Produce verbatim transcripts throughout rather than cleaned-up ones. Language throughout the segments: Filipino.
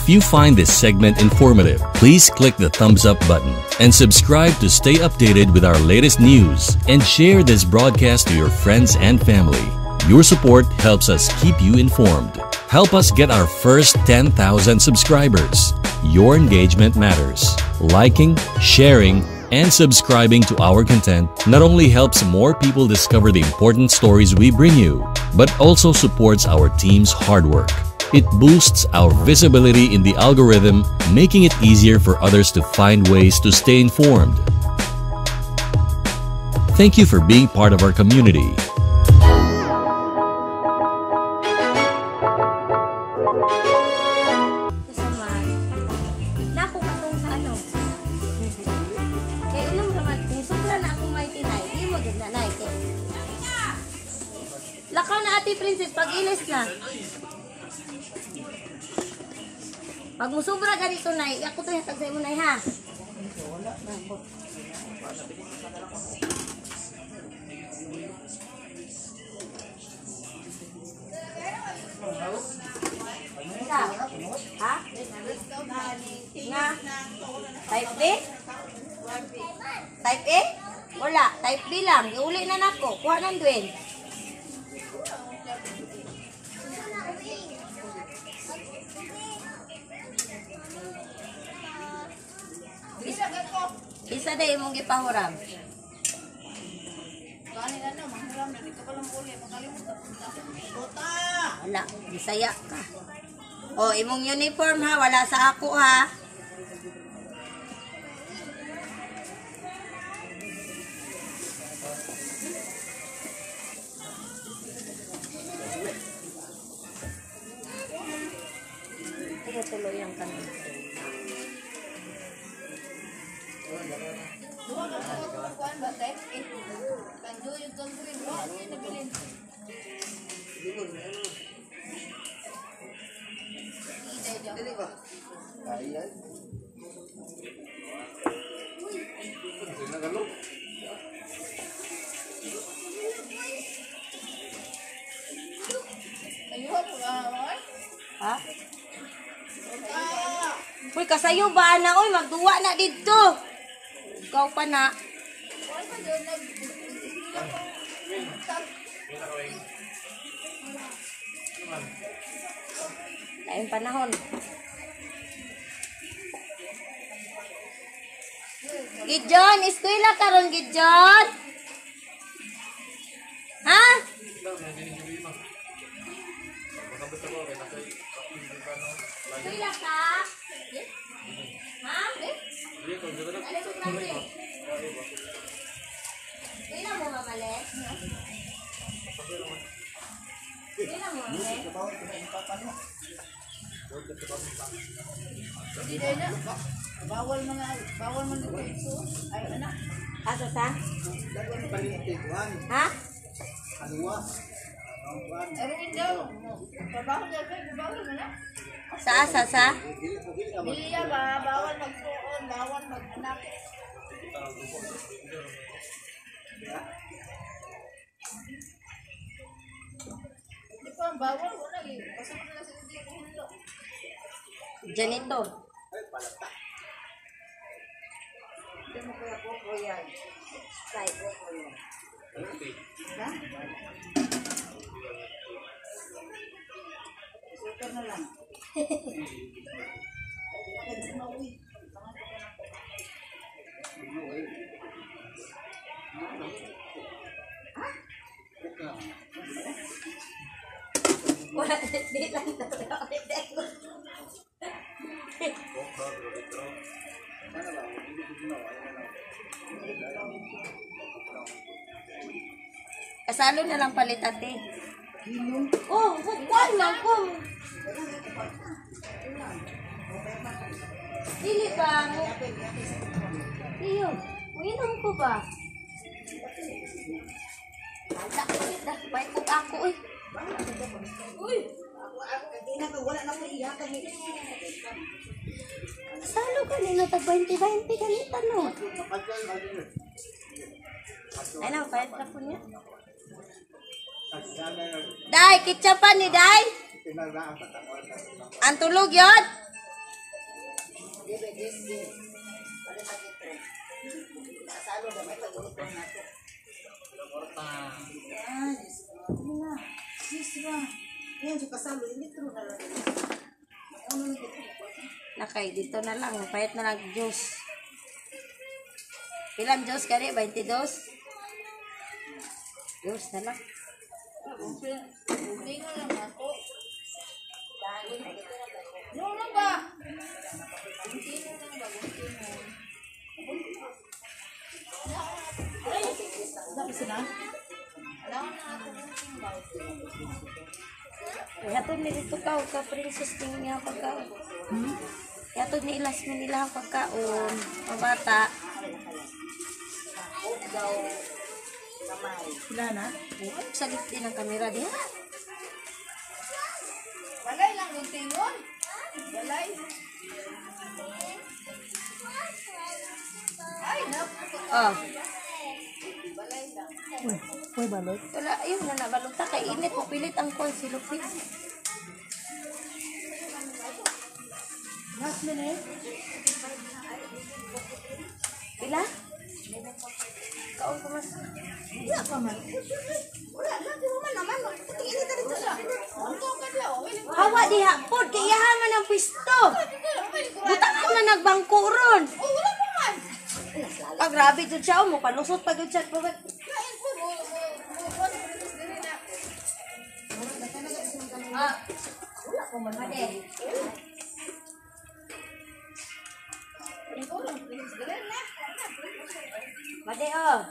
If you find this segment informative, please click the thumbs up button and subscribe to stay updated with our latest news, and share this broadcast to your friends and family. Your support helps us keep you informed. Help us get our first ten thousand subscribers. Your engagement matters. Liking, sharing, and subscribing to our content not only helps more people discover the important stories we bring you, but also supports our team's hard work. It boosts our visibility in the algorithm, making it easier for others to find ways to stay informed. Thank you for being part of our community. Lakaw na ati princess, pag-ilis na. Pag musubra ganito na, ako to yung tagsay mo na ha. Ha? Nga? Type B? Type A? Wala, type B lang. Iuli na nako, kuha ng Dwayne. Isa day imong gipahuram. Wala, bisaya ka. O, imong uniform ha, wala sa ako ha. Ito tuloy ang kanil. Dua ka sa kuan ba tay? Kanjo yung gangguin mo, ano nabilin? Dili ba? Ayan. Ha? Uy, kasayo ba na? Uy, magduwa na dito. Ikaw pa na. Lain panahon. Gideon, eskwela karon Gideon. Ha? Eskwela ka? Ha? Eskwela mo mamalit? Eskwela mo mamalit? Hindi na. Bawal mga, bawal mga dito. Ay, anak. Asa sa? Ha? Halwa. Pero hindi. Trabaho daw kayo, bawal mo na. Sa asa sa? Biliya ba, bawal magsuon, bawal mag-anak. Hindi pa, bawal mo na. Pasok na lang sa hindi ko hulo. Janito. Ay, palata. Hindi mo kaya po po yan. Say po po yan. Ha? Ito na lang. Wala, di lang daw. Kasalo na lang palit ate. Oh, kukuan lang ko. Dili ba? Iyo, uinom ko ba? Ada ko dah, baik ko ako eh. Uy, wala na ko iyakan ni. Salo ka nino tag twenty twenty ganito no. Ay na, pahit ka po niya. Day, kitsapan ni Day. Ang tulog yun? Debe, debe. Pada sakit po. Nasalo na may pag-ulit na ito. Ay, ano na. Sis ba? Yan, yung kasalo. Hindi true na lang. Ano na dito? Nakay, dito na lang. Payat na lang juice. Ilang juice ka rin? twenty-two? Juice na lang. Hindi nga lang ako. No, no ba? Hindi mo lang ba? Ay, sabi sila? Alam na ako kung ba? Yatod ni dito ka, ka princess ting niya pagkaon. Hmm? Yatod ni ilas mo nila ang pagkaon. Pabata. Daw kamay. Sila na? Sagit din ang kamera din. Balay lang yung tingon. Balay. Ay, naku. Oh. Balay lang. Uy, balot. Wala, ayun na nabalot ta. Kay init po pilit ang kon si Lupit. Last minute. Pila? Kaon ko mas. Wala pa man. Wala, lagi mo man naman. Tingin ka dito sa. Ano ka daw? Hawa diha pod kay yahaman ang pisto. Butangan na nagbangko ron. Oh, wala pa man. Pag grabe jud siya mo palusot pag jud siya pag Kain po mo. ah wala ko man ade. Made oh.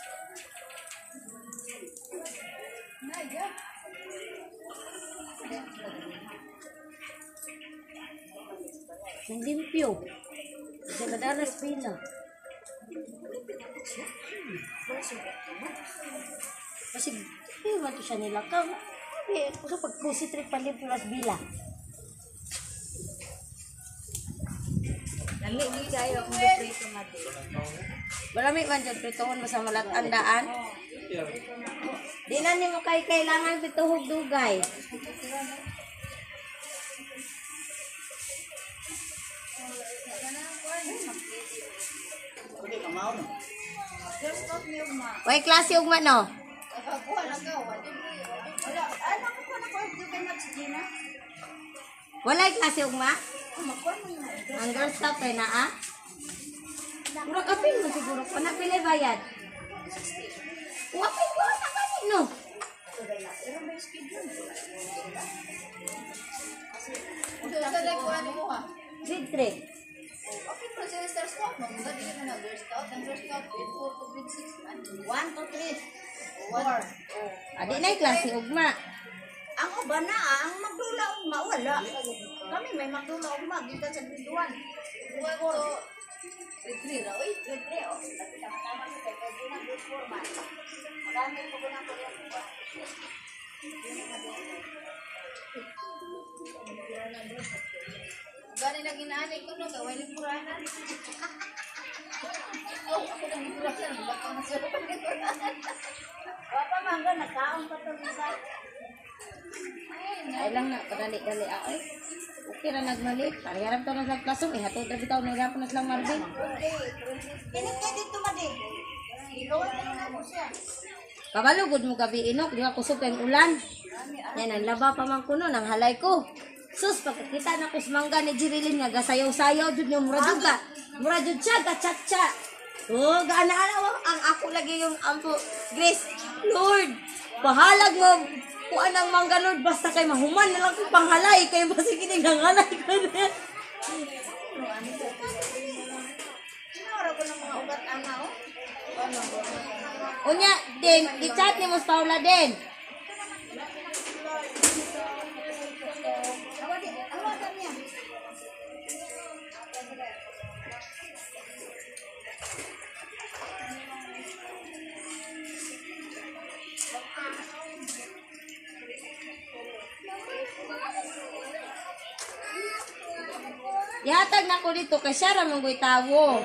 Nang limpyo. Sa madalas pila. Kasi, hindi man ito siya nilakaw. Eh, kung sa pagpusit rin palimpyo las bila. Dali, di kayo kung prito mati. Marami man dyan, pritohon mo sa malatandaan. Di na niyo mo kay kailangan pituhog dugay. Hindi ka mao no. Just stop me ma. Way klase ugma no? Kuha na ka. Wala. Ano ko kuha na ko dugay na si Gina? Walay klase ugma? Makuha mo na. Ang girl stop kay na ah? Mura kapil mo siguro. Panak pilay bayad. Wapil ko na kanino. Pero may schedule. Ito sa like kuha ni mo ha. Grade three. Okay, pero sa star stop mo. Dali na na girl stop. Ang girl stop grade four to grade six. one to three. four. Adi na yung klase ugma. Ang uba na, ang magdula ugma, wala. Kami may magdula ugma, kita sa grade one. one to grade three na, uy, grade three, oh. Tapi tama-tama sa kay grade one, grade four man. Marami po ko na po yung uba. Gani na ginaanay ko no, gawin ni puranan. Oh, ako nang puranan, baka masarap ang puranan. Papa mangga, nakaon pa to nila. Ay lang na, padali-dali ako eh. Okay na nagmalik. Pariharap to na sa klasong. Eh, hatod na bitaw na hirapon na silang Marvin. Kinig ka dito, Madi. Ikawan ka na mo siya. Kabalugod mo gabi inok, di ba kusog kayong ulan? Yan, ang laba pa man kuno, nang halay ko. Sus, pagkakita na ko sa mangga ni Jirilin nga, gasayaw-sayaw, dun yung muradod ka. Muradod siya, gachatcha. Oh, gaana-ana, ang ako lagi yung ampo. Grace, Lord, pahalag mo, kuan ang mangga, Lord, basta kay mahuman na lang kung panghalay, kayo masikinig ng halay ko na. Sinara ko ng mga ugat ama, oh. Ano? Unya, din, i-chat ni Mus Paula din. Awadi, awadan niya. Ihatag na ko dito kay siya ramang ko'y tawo.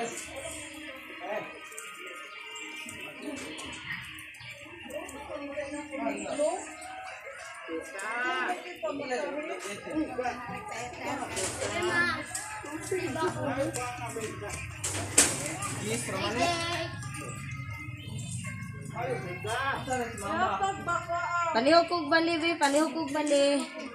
Palihog kog bali, be. Palihog kog bali.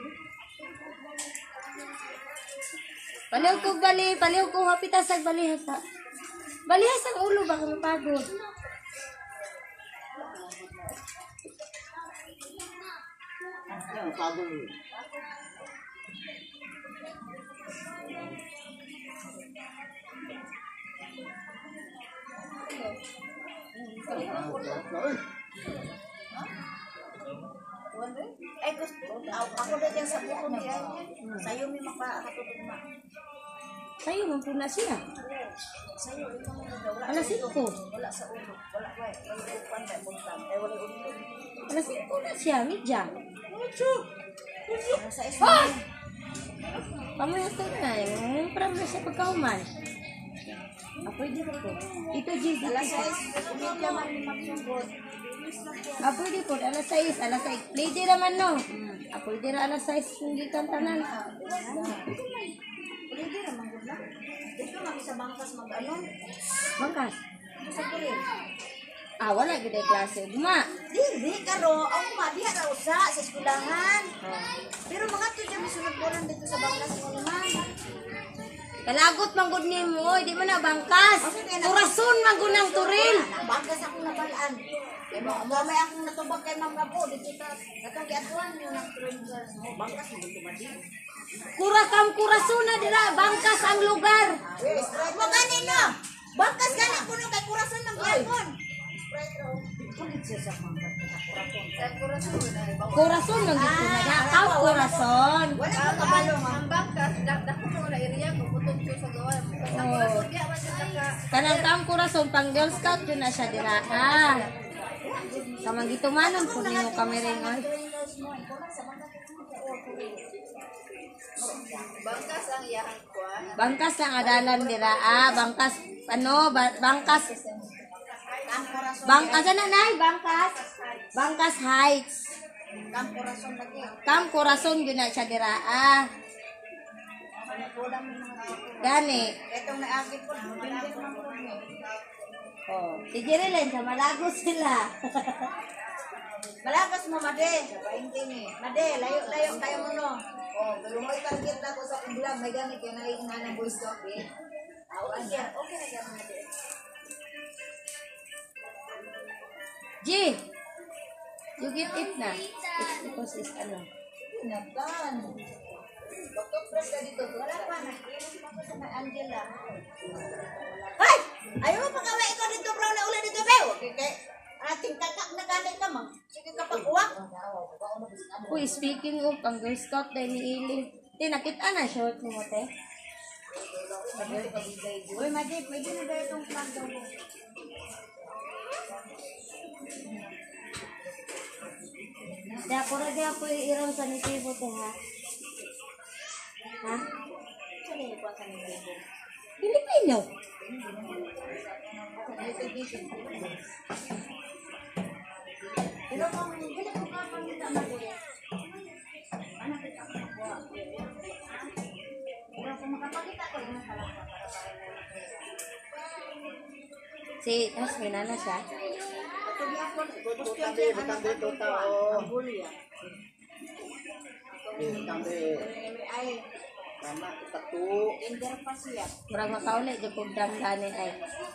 Palihog kog bali. Palihog kog hapitasag balihas ha. Balihas ang ulo, baka mapagod. Ay, gusto. Ako na dyan sa buko niya. Sa'yo may makakatutog ma. Sa'yo, mampuna siya. Sa'yo, ito mo na daw. Alas singko. Wala sa ulo. Wala ba? Wala sa upan. Wala buntang. Ay, wala ulo. Alas singko na siya, midya. Wala sa isla. Pamoy ito na, yung parang na siya pagkauman. Ah, pwede ko po. Ito, G, dito. Alas sa isla. Kumidya man ni magsugod. Ah, pwede po. Alas sais, alas sais. Pwede naman, no? Ah, pwede na alas sais. Hindi kang tanan. Pwede naman gud na. Dito kami sa bangkas mag-ano. Bangkas. Sa kulit. Ah, wala gid ay klase. Duma. Dili karo, ako ma diha ra usa sa eskwelahan. Pero mga to dyan misunod bulan dito sa bangkas mo naman. Kalagot man gud nimo, oy, di man na bangkas. Turason man gud ng turil. Bangkas ako nabalaan. Kay mo mo may akong natubag kay Ma'am Gabo dito ta. Katong giatuan niyo ng strangers mo bangkas mo dito ba di. Kurakam kurason na dira, bangkas ang lugar. Mo kanino? Bangkas gani kuno kay kurason ng gyapon. Kurason man gid na dakaw kurason. Wala ko kabalo ma'am. Ang bangkas, dako mo na area ko, butong ko sa gawa. Ang kurason, di ako siya naka... Kanang taong kurason pang Girl Scout yun na siya dira. Ah. Kamang gitumanon po nimo kami rin, oy. Bangkas ang iyahang kuwan. Bangkas lang adalan dira. Ah, bangkas ano, ba, bangkas Ang kurason. bangkas na nay, bangkas. Bangkas Heights. Ang kurason lagi. Kam kurason yun na siya dira. Ah. Gani. Etong naagit ko, binding man ko ni. Oh, si Jerilyn sa Malago sila. Malakas mo, Made. Painti ni. Made, layo-layo kayo mo, no? Oh, pero may target na ko sa vlog. May gamit kayo na rin nga ng voice talk, eh. Ah, okay na. Okay na yan, Made. G, you get it na. It's because it's ano. Nakan. Bakit press ka dito? Wala pa. Nag-inom ako sa may Angela. Ay! Ayaw mo pagkaway ikaw dito, bro, na ulan dito, Beo. Okay, kay ating kakak na ganit naman. Sige ka pag-uwak. Uy, speaking of, ang Girl Scout dahil ni Ili. Te, nakita na short mo mo, te. Uy, Made, pwede na dahil itong plug daw mo. Di ako na di ako iirang sa nitibo, te, ha? Ha? Pilipino. Pero kung hindi ko ka pangita, Made. Anak kita ko makuha. Pero kung makapakita ko, yung masalang ka para para Si, mas minana siya. Murag makauli, di po damdanin ay.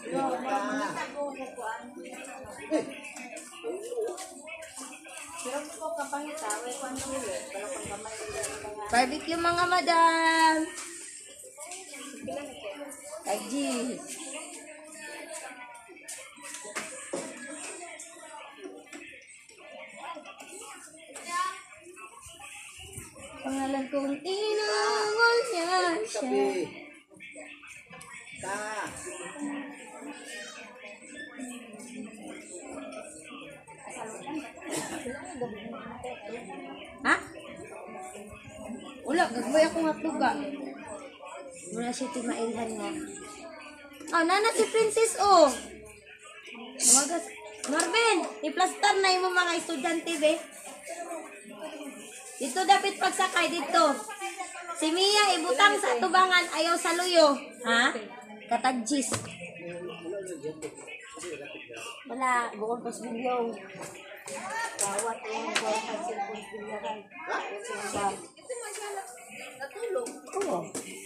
Barbecue mga madam. Ajis. Pangalan kong tinangol niya siya. Ha? Wala, gagawin akong hapluga. Muna siya timailhan nga. Oh, nana si Princess, oh. Umagas. Marvin, i-plaster na yung mga estudyante, be. Dito dapat pagsakay dito. Si Mia ibutang sa tubangan ayaw sa luyo. Ha? Katagis. Wala, bukod pa sa video. Bawat yung bukod pa sa video. Natulog. Oo.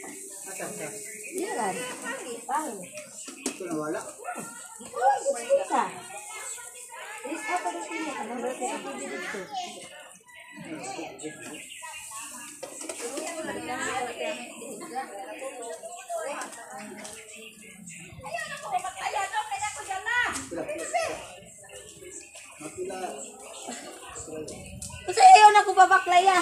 Yan. Pangit. Ito nawala. Oh, isa. Is apa di sini? Ano ba sa dito? Ayun ako, magkaya daw, kaya ko dyan na. Mapila. Kasi ayaw na ko babaklaya.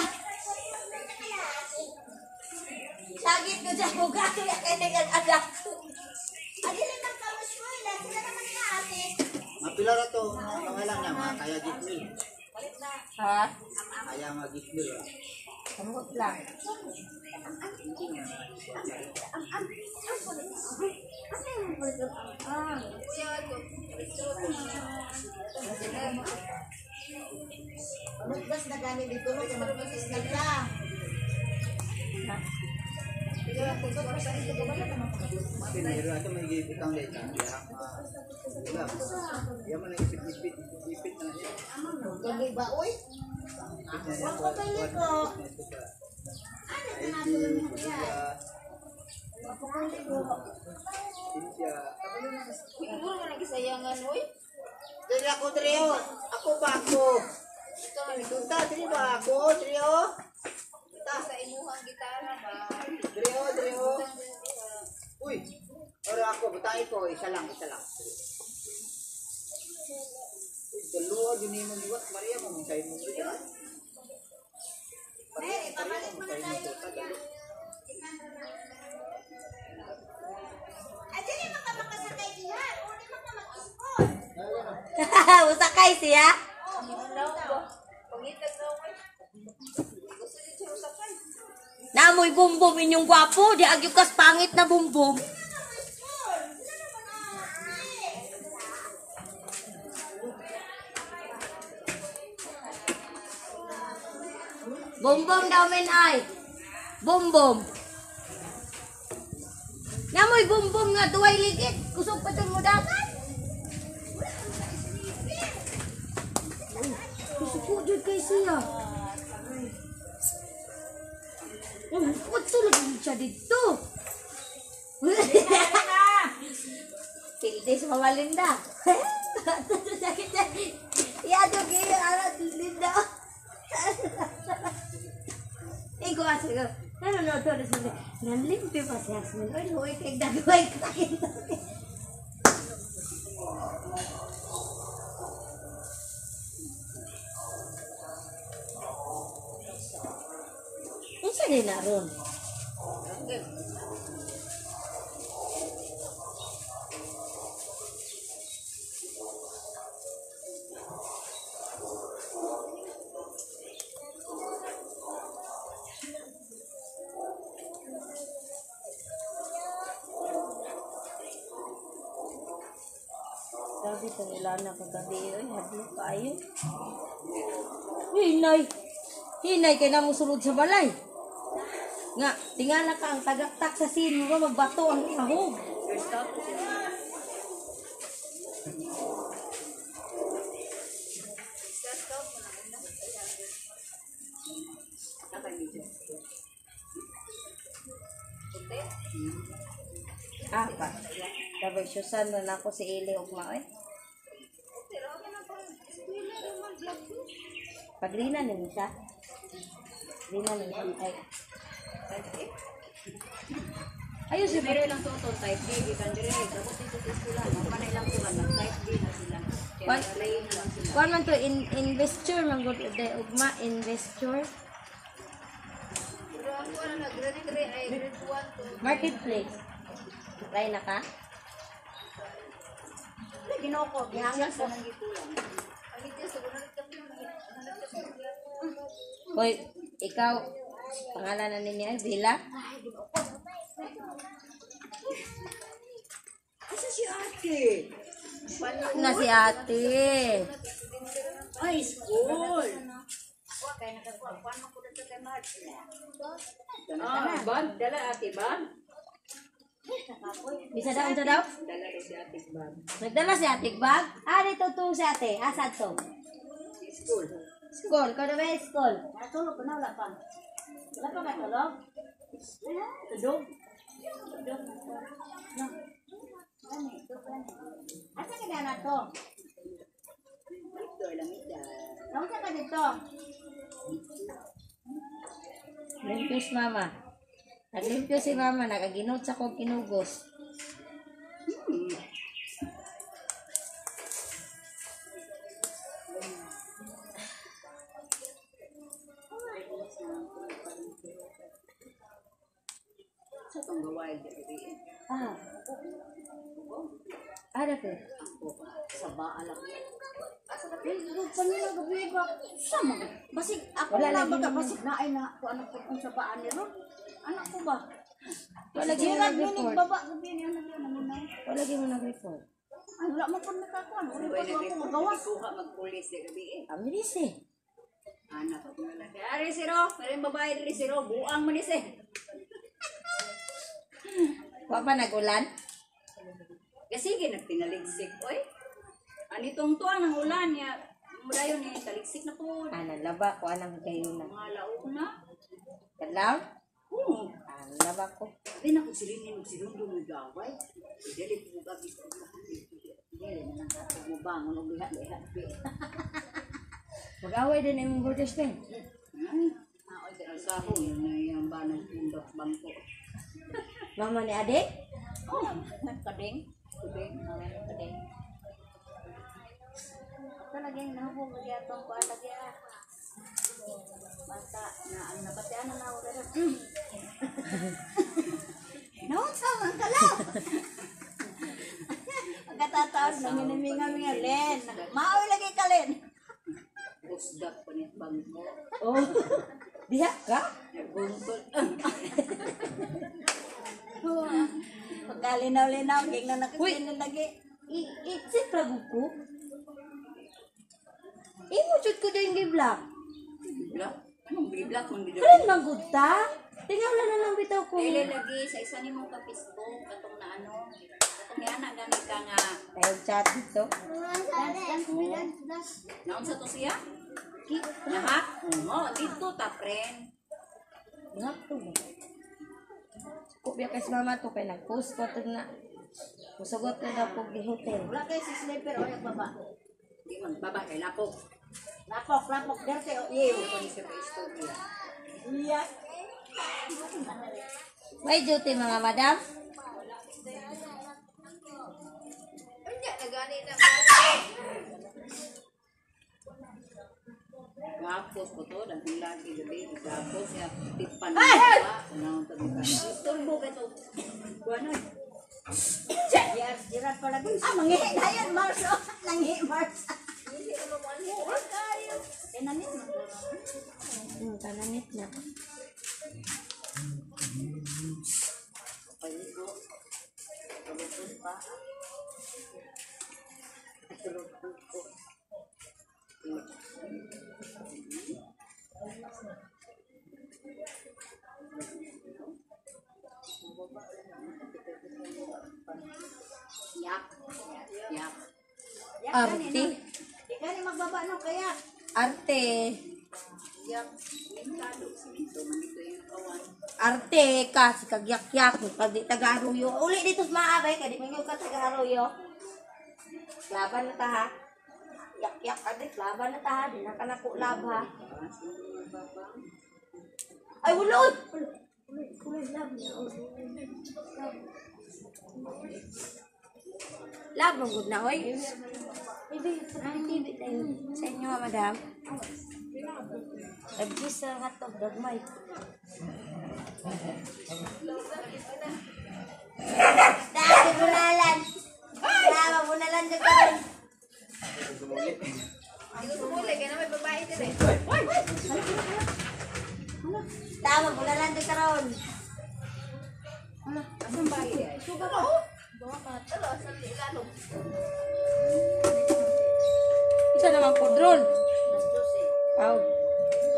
Sagit ko dyan, bugato ya kaya nag-adak. Alin ang kamas mo, ilan sila naman niya ate. Mapila na to. Pangalan niya, mga kaya gitmil. Ha? Kaya mga gitmil. Kamot lang. Ah. Magdas na gani dito, magdas na ka. Pinahiro ito may gipitang leta. Kaya ulam. Kaya man ang ipit-ipit. Ipit na niya. Gagay ba, uy? Ipit na niya. Ako pala ko. Ano ito na tulong mo siya? Ako pala ko. Sinsya. Siguro ka nagsayangan, oy. Dali ako, Trio. Ako ba ako? Tunta, Trio ba ako? Trio? Sa imuhang gitara ba? Trio, Trio. Uy. Pero ako, butay ko. Isa lang, isa lang. Uy, dalawa, yun yung mga Maria mo. Mong sa'yo mo. Mary, pabalik mo na tayo. Ay, dili maka makasakay diyan. O, di maka mag-ispon. Usakay siya? Ano ba? Pangitag na ako. Gusto niyo siya usapay. Namoy bumbum inyong gwapo. Di agyo kas pangit na bumbum. Bumbum daw men ay. Bumbum. Namoy bumbum nga duway ligid. Kusog pa itong mudakan. Kusog po dyan kay siya. Kutso lang siya dito. Pilde sa Mama Linda. Sakit-sakit. Iado kayo, arat Linda. Ikaw asa ko. Ano na ito? Nanlimpi pa si Hasmin. Ay, huwag kay dagway kakin. Ano siya din na ron? Sabi sa nila na kagabi yun, hadlo kayo. Hinay! Hinay kay na mo sulod sa balay. Nga, tingala ka ang tagaktak sa sino nga magbato ang kahog. Ah, pa. Dabay Susan na ako si Ili ugma eh. Pagrina ni siya. Grina ni siya. Ay. Ayun si Pero lang tuton type D, gikan dire. Tapos dito sa eskwela, mapanay lang ko man type D na sila. Kwan, Kaya lain na lang sila. kwan man to in, investor man gud de ugma investor Pero ako na nag-grade three ay grade one to. marketplace. Try na ka? Ginoko, Gihangas na nang gitulang. Ang ito sa guna nagkapit. Hoy, ikaw pangalan na ninyo ay Bila? asa si ate? Na si ate. Ay, school. Wa kay nakakuha kuan man ko dito kay March niya. Ah, bag, dala ate bag. Bisa daw, unsa daw? Dala rin si ate bag. Nagdala si ating bag? Ah, dito to si ate. Asad to? School. School. Kau na ba yung school? Natulog ko na wala pa. Wala pa matulog? Tudog? Tudog na ko. No. Ani, tudog na. Asa ka na to? Ito lang ita. Nausa ka dito? Limpyo si mama. Naglimpyo si mama. Nakaginot sa kong kinugos. Sa tong gaway diri. Ah. Ada ke? Sa baala. Panila gabi ba? Sama. Basig ako Wala na lagi baga naman. basig naay na ko anak ko sa baan ni Ron. Anak ko ba? Wala lagi mo Jiran minig nag-report. baba gabi ni anak ko naman. Wala lagi mo nag-report. Ay wala man kun nakakuan. Uli Uy, pa ko nag-report magawas. kuha magpulis di gabi eh. Kami rin si. Anak ko na lang. Ari si Ro, maring babae diri si Ro, buang man ni si. Wa pa nagulan? Kasi ginagtinaligsik, oy. Anitong tuang ng ulan niya, mulayon ni taligsik na po. Ah, nalaba ko anang kayo na. Mga laok na. Kadlaw? Oo. Ah, nalaba ko. Sabi na kung silinin mo sinundo mo gaway. Dili ko gagis ko. Dili na lang ako mo bangon o lihat-lihat. Mag-away din yung borders din. Ay, ako ay sa ako yun na yung banang tundok bangko. Mama ni adik? Oh, kadeng. Kadeng, naman kadeng. Talaga yung nahubog ko diya itong kuan lagi ah. Basta na ang napatian na ako rin. Noon sa mga kalaw. Pagkatataon na miniminga-minga, Len. Maoy lagi ka, Len. Pusdak pa niya bangko. Oh. Diha ka? Buntol. Pagkalinaw-linaw, ging na nakasinin lagi. I, i, si pragu ko. Imo jud ko din gi-block. Black? Anong black mong dito? Friend manggod ta? Tingala na lang bitaw ko. Dili lagi sa isa ni mong ka-Facebook katong na ano. Katong ni anak gani ka nga. Tayo chat dito. Naon sa to siya? Lahat? Oo, dito ta friend. Nga to. Ko biya kay mama to kay nag-post ko to na. Musugot ko na po gi hotel. Wala kayo si Sniper o yung baba. Di man baba kay lapok. Lapok, lapok, derte o Iyo iyo. ko ni sa istorya. Iya. May duty mga madam. Unya na gani na. Gapos ko to dan lagi gabi gapos ya tipan ba naon ta ba. Istorbo ka to. Kuano? Yes, jirat pala dun. Ah, mangihi na yan, Mars. Oh, nangihi, Mars. Oh, kayo. Eh, nanit mo. Hmm, tanamit na. Paligo. Tulog pa. Tulog po. Yak. Yak. Arte. Di ka rin magbaba no, kaya. Arte. Yak. Mintado simento man dito yung kawan. Arte ka si kagyak-yak pag di taga-aruyo. Uli dito sa maabay ka di man yung ka taga-aruyo. Laban na ta ha. Yak-yak ka di laban na ta ha. Di na ka naku lab ha. Ay wala oy. Ulit, ulit lab niya. Lab mo good na oy. Bibi, ay bibi tayo sa inyo ha, madam. Abis sa hotdog dagmay. Dati bunalan. Lama bunalan dyan ka rin. Hindi ko muli kaya na may babae din eh. Tama, bunalan dyan ka rin. Asang bahay ay? Suga ka. Talo, asang di lalo. Isa naman po drone. Mas dos eh. Wow.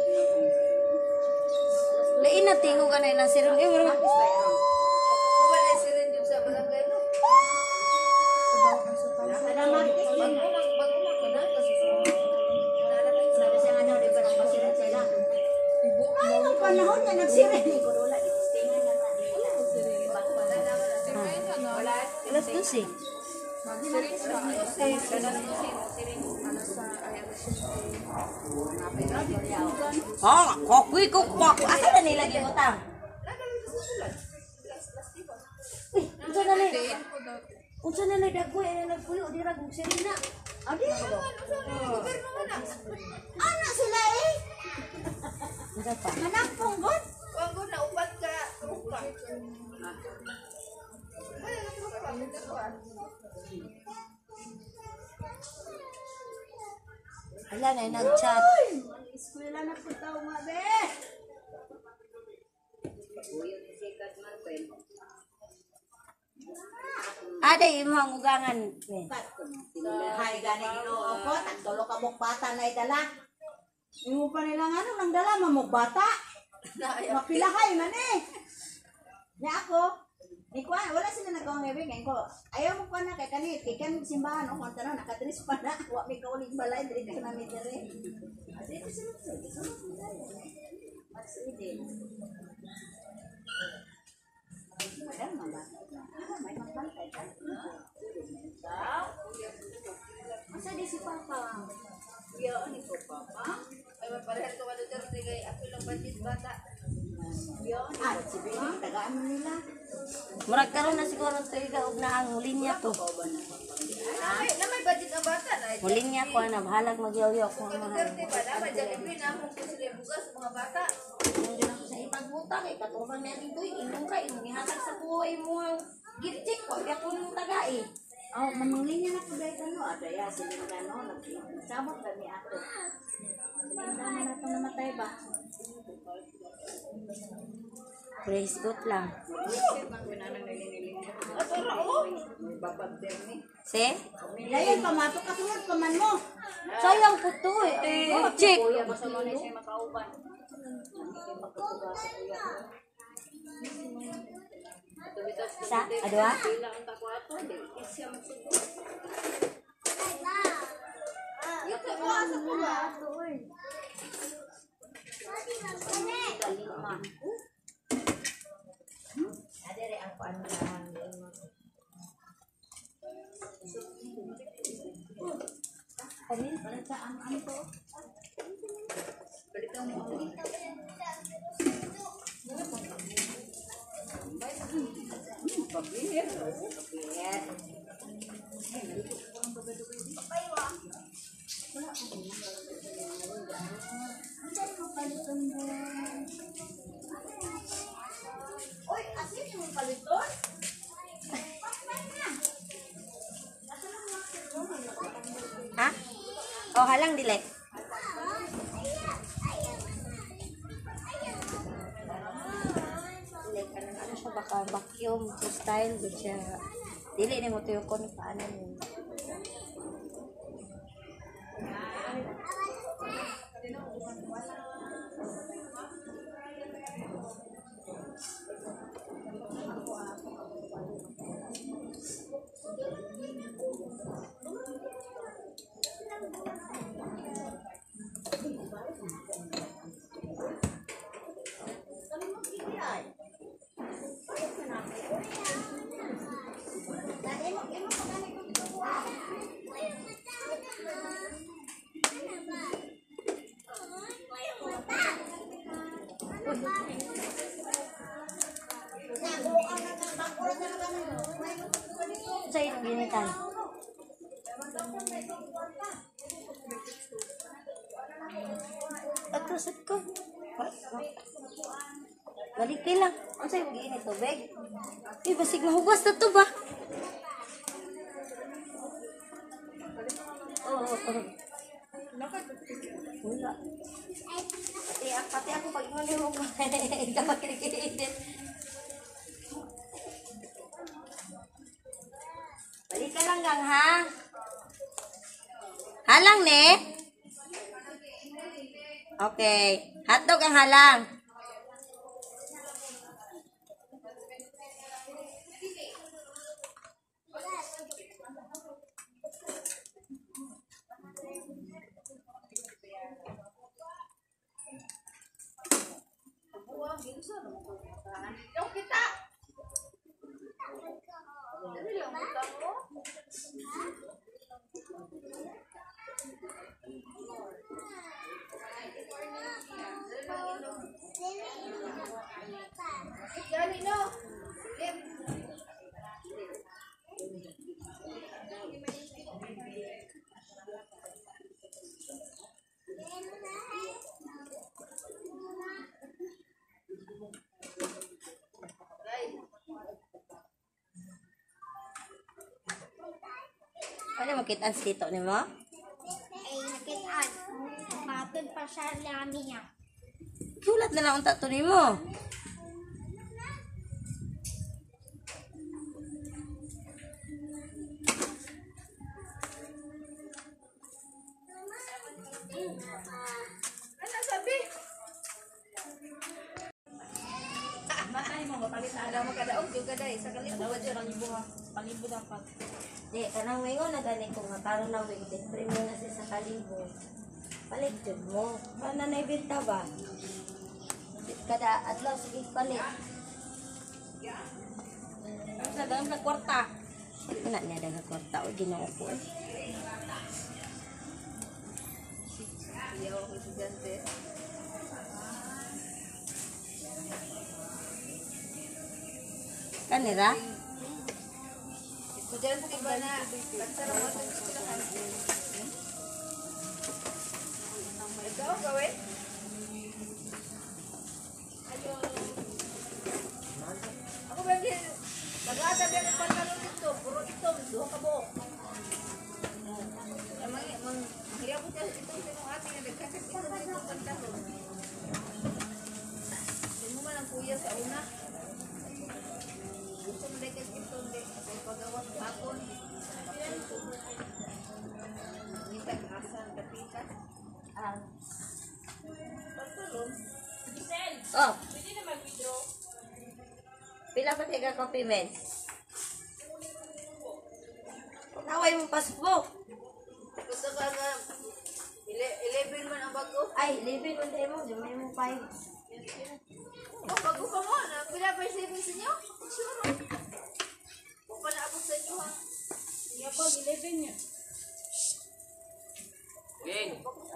tingo ka na ilang siron. Eh, bro. Ay, nung panahon na nagsirinig ko wala. Itistingan na na nila. Alas dos eh. Oh, kokoy ko pak. Asa na nilagay mo tang? Uy, unsa na ni? Unsa na ni dagkoy ana nagpuyo di ra gug sirina. Adi. Ana sila eh. Unsa pa? Manampong god. Ala na nag-chat. Eskwela na po tao nga be. Ada imong ugangan. Hay gani Ginoo ko, tagtulo ka mong bata na idala. Imo pa nila nga nang dala mamog bata. Mapilahay man eh. Nya ako, ni kuan wala sila nagawang ibig ko. Ayaw mo pa na kay kanit, kay kan simbahan o kung tanong nakadress pa na, wa mi kaulig balay diri ka na mi diri. Adi ko sila sila. Maksudin. Madam mabata. May magbantay ka. Masa di si Papa? Iya, ni ko papa. Ay maparehat ko wala dito kay ako lang budget bata. Ah, si Bini, tagaan mo nila. Murag karon na siguro to igaog na ang linya to. Ay, na may budget ang bata na. Mulinya ko na bahalag magyaw-yaw ko ang mahal. Duterte ba na majalipin na mo ko sila bugas mga bata. Hindi na ko sa ibang buta kay katubang na dito imong ra imong gihatag sa buhay mo ang gitchik ko ya kun tagai. Oh, manunglinya na po dahil ano, ada ya, sila ano, nagsabot kami ato. Hindi naman nato namatay ba? Praise God lang. Se? Layan, pamato ka sunod, paman mo. Sayang po to eh. Oh, check. Sa? Adwa? Ada rin ang paano naman. Kanin, para sa ang to. Balikan mo. Pabihir. Pabihir. Oy, asin yung paliton. Ha? Oh, halang dili. Like, ano, ano siya, baka vacuum style, good siya. Dili ni mo tuyo ko ni paano yun. Sa inong ginitan. At kasat ko. Balik kayo lang. Ano sa'yo mag-iinit tubig? Eh, basig mahugas na to ba? Oo, oo, oo. Wala. Pati, pati ako pag muli mo ko. Ikaw magkikiinit. Balik ka lang gang ha. Halang ne? Okay. Hotdog ang halang. makita ang tito ni mo? Ay, nakitaan. Matod pa siya lami niya. Kulat na lang ang tato ni mo. Ano sabi? Matay mo, mapalitan mo kada og juga dai sa kalibo ba dyan? Kalibo dapat. Di, kanang ngayon na gani ko nga karon na week din. Premium na siya sa kalibo. Palit yun mo. Paano na ibinta ba? Kada adlaw, sige palit. Sa dalam na kwarta. Wala niya daga kwarta o ginoo ko eh. Iyo ang estudyante. Kanira? Estudyante ba na? Pagsara mo sa eskwelahan. Ikaw, gawin? Ako ba din? Nag-aatabi ang pantalon dito. Puro ito. Duha ka buo. Manghirap ko dyan ito sa mga ating na nagkakit ito dito pantalon. Hindi mo man ang kuya sa una. Gusto mo dahil ito. Kasi pagawas hapon. Ngitag asan kapitan. Ah. Pantalon. Oh. Pila pa tiga coffee men? Naway mo pasbo. Gusto ka nga, eleven man ang bago. Ay, libre mo tayo mo. Jumay mo five. Oh, bago pa mo. Pila pa yung savings niyo? Sure. Kung pa naabot sa inyo ha. Iya pa, eleven niya. Wing!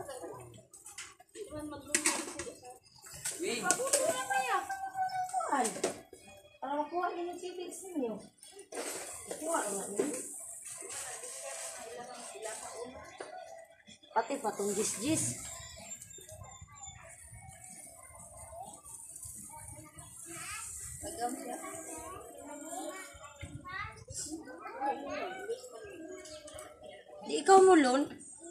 Wing! Mabuti na kaya. Kuhan. Para makuha din yung savings ninyo. Kuha nga ninyo. Pati patong jis-jis. Agam siya. Di ikaw mo loan?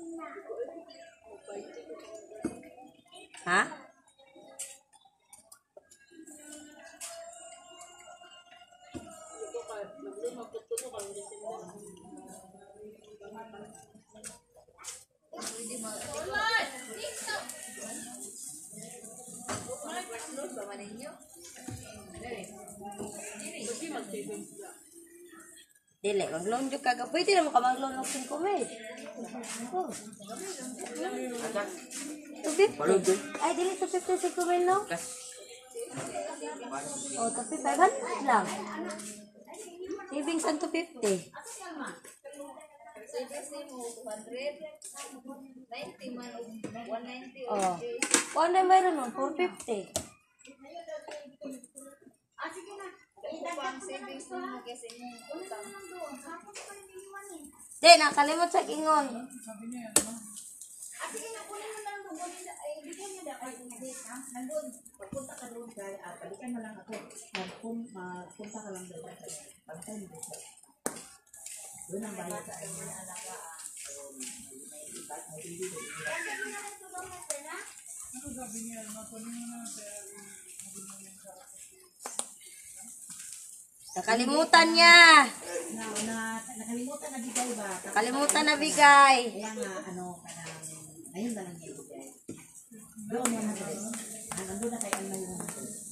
Ha? Hindi mga personal ba man ninyo? Dili, mag-loan dyan ka. Pwede naman ka mag-loan ng five mil. Oh. two fifty. Ay, dili two fifty five mil, no? Oh, tapi five hundred lang. Savings ang two fifty. Savings mo two hundred. ninety man o one ninety. Oh. Kung ano mayroon nun, four fifty. Ito pa ang savings mo kasi yung utang. Di, nakalimot sa kingon. Pagpunta ka doon kay at balikan mo lang ako. Magpun magpunta ka lang doon. Pagtay mo doon. Doon ang bayad sa inyo. Nakalimutan niya. Na, na, nakalimutan na bigay ba? Nakalimutan na bigay. Kaya nga, ano, kanang, ngayon na lang yung bigay. Doon mo na doon. Ah, nandun na kay Alma yung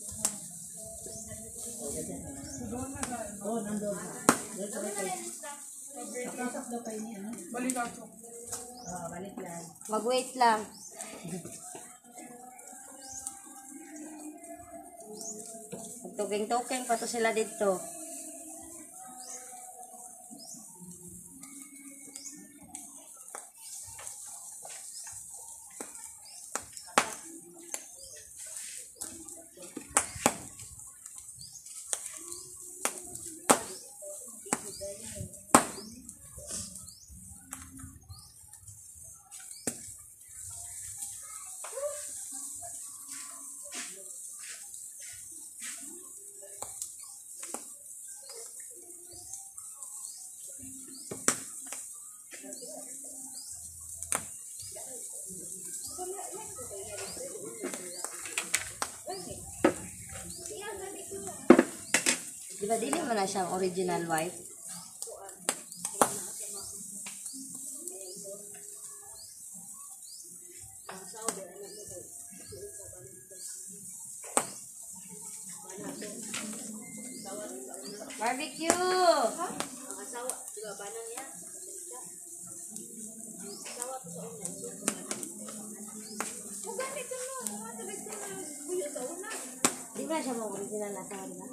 Oo, nandun na. Doon sa kay Kapasok daw kayo niya, ano? Balik ako. Oo, balik lang. Mag-wait lang. Tuging-tuging pa to sila dito. Di ba dili man na siyang original wife? Barbecue! Di ba siya mga original na sa ba?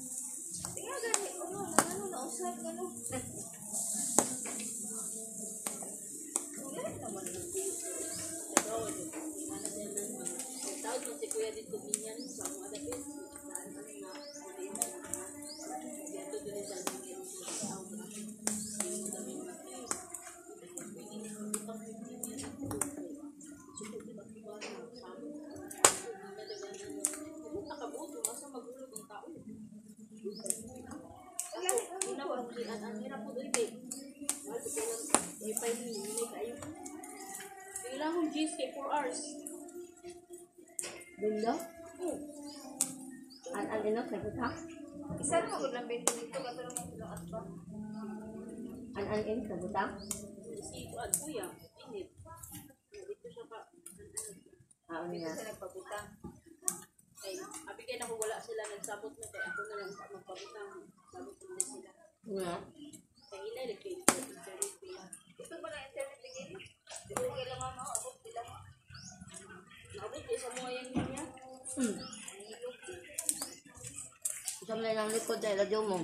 Kailangan G S K four hours. Bindo? An an ino sa kita? Isa na magod lang dito dito katulong mo sila at ba? An an in sa kita? Si Kuan Kuya, init. Dito siya pa. Ah, ano na? Siya nagpabutang. Ay, abi kay nako wala sila nagsabot na kay ako na lang sa magpabutang. Sabot na sila. Nga. Kay ila rin kay internet nila. Ito ba na internet din? Dito kailangan mo abot sila. Abot din sa mga yan niya. Hmm. Isang lang ang likod sa radyo mo.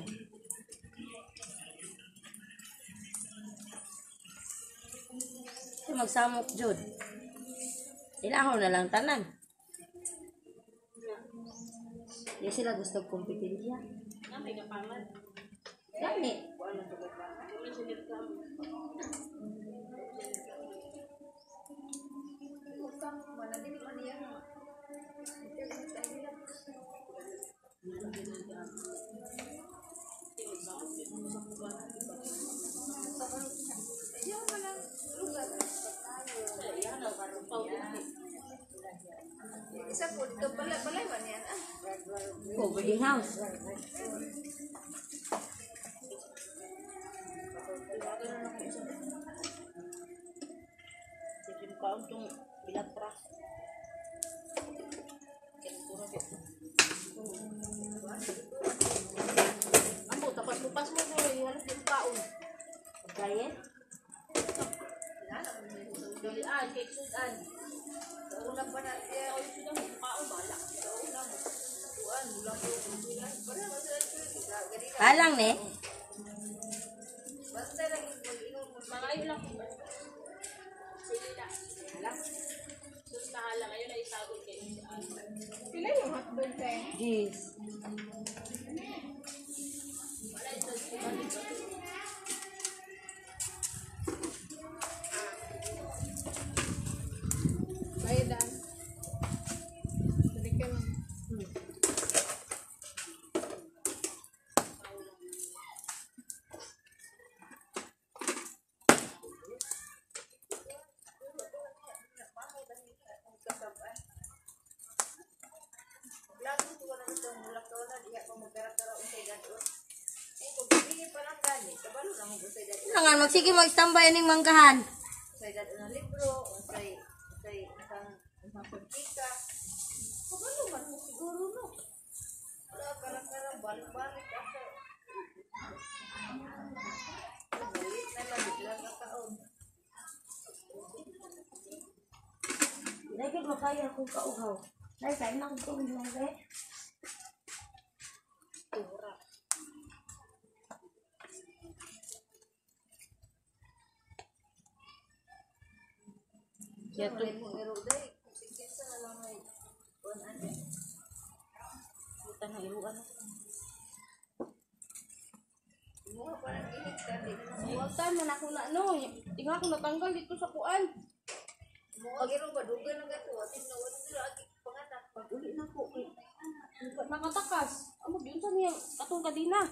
Ito magsamok, Jud. Ilahaw na lang tanan. Di sila gusto kompetensya. Na may kapaman. Gani. Kuan na to ba? Kung siya dito mana din man yan. Isa po dito balay-balay man yan ah. Oh, boarding house. Sige pa untong bilatra. Amo tapat lupas mo ko halos din paon. Diet? Dili ah kay sudan. Una pa na siya o sudan mo paon bala. Una mo. Tuan mula ko sudan. Para masaya gani. Halang ne? Basta lang mag-ingon mga ayun lang. Sige na. Hala. Sus na hala ngayon ay isagol kayo. Pila yung hotdog kayo? Jeez. Wala ito sa Ayo dan. Sedikit lang. Nangan magsige mag-standby ning manggahan. Saya dad na libro, say say isang isang pagkika. Pagano man mo siguro no. Wala kara-kara balik-balik ako. Balik na lang bigla ka taon. Dahil makaya kung kauhaw. Dahil kain na kung tubig lang eh. Tura. Kaya to, Mo ero day, sige sa lang ay on ano. Buta na iruan. Mo pa lang init ka di. Waltan man ako na no. Tinga ako natanggal dito sa kuan. Mo agiro ba dugan na gato, atin na wala sila agi panganak. Pag uli na ko kay nakatakas. Amo gyud sa niya katong kadina.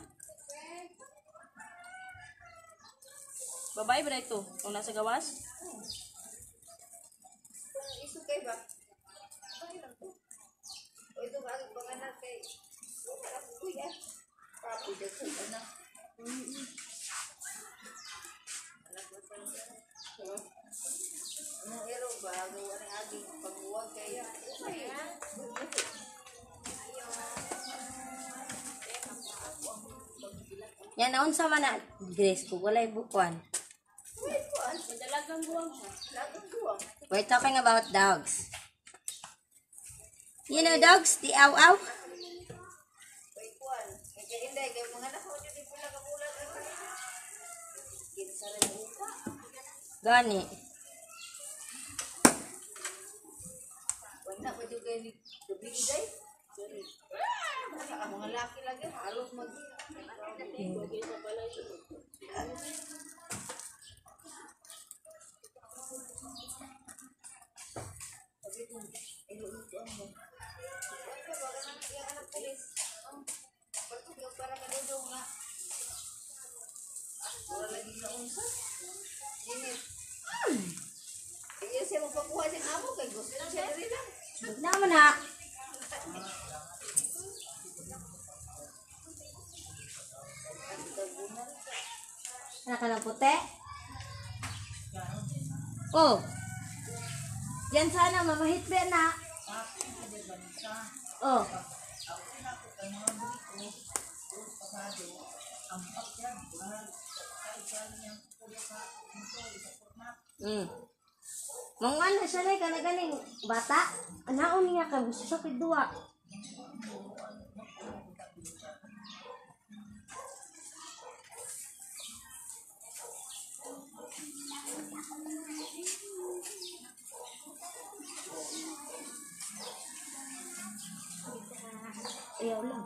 Babae ba na ito? Kung nasa gawas? kay ba? Okay lang to. O ito ba ang panganak kay? Wala na po kuya. Papi dyan sa anak. Anak mo sa anak. Anong ero ba? Gawa ng aging paghuwag kaya. Okay. Yan naon sa mana Grace ko walay bukuan. Wait po, ano? Dalagang buwang siya. Dalagang buwang. We're talking about dogs. You know dogs, the ow ow? Wait po, ano? Kaya hindi, kaya mga anak mo dyan, di pula ka pula. Gina sa rin mo pa. Gani. Wala pa dyan kayo ni Tubig day. Sorry. Ah, mga laki lagi, halos mag... Bagay sa balay. Sabi ko, iluto mo. Wala ba, yung anak pulis. Bato yung para kanudong nga. Wala lagi na unsa. Init. Iya siya magpakuha din amo kay gusto na siya rin lang. Naman na. Anak ka ng puti? Oh. Yan sana, mamahit ba na? Oh. Hmm. Mga ano siya na, kanagaling bata. Anaon niya ka, gusto siya pidua. Ayaw lang.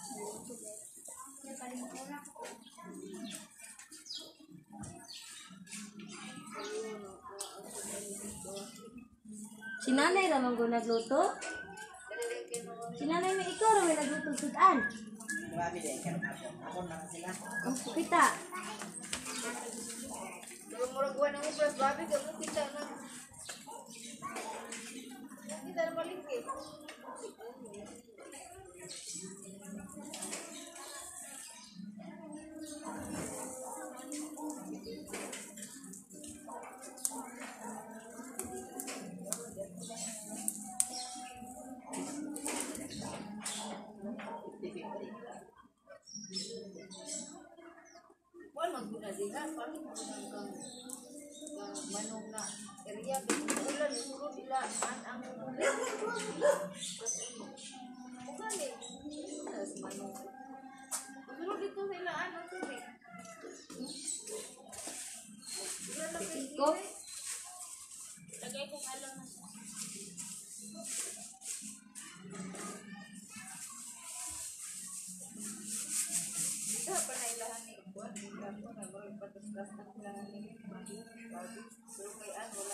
Si nanay naman ko nagluto? Si nanay may ikaw naman nagluto sudan. Grabe din, kaya ako. Ako na sila. Ang kita. Murag buwan ng ubras, babi ka mo kita na. Kita na malingkit. Wala maguna din ha, paano mo kang manong na area, ulan, surod ila, an ang ulan. Mukali, tas manong. Surod dito sa ilaan ang tubig. Ko? Lagay kong alam na siya. Ito pa na ilahan ni Buwan. Ito pa na gawin patas-tas na ilahan ni Maki. Pero kay Ann, wala.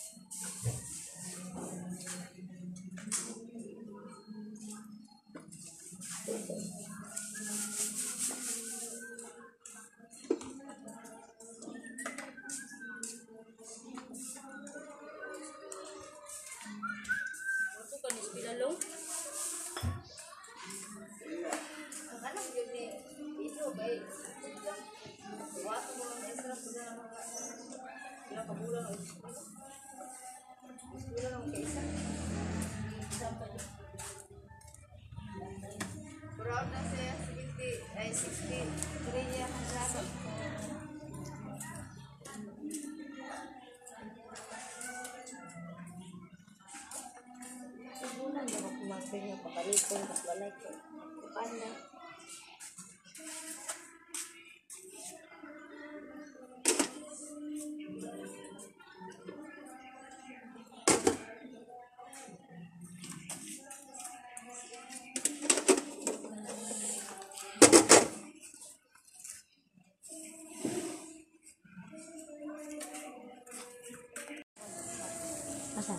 Ito ka ni Spinalong? Ang anak yun ni Ito, kay Wato mo ng extra po na mga pinakabulang o iskulan ng kaysa. Proud na siya, seventy, ay sixty-three niya ang sabi. Subunan na ako kumagpil niya pabalikin. Tapos walay ko. Paano? Asa?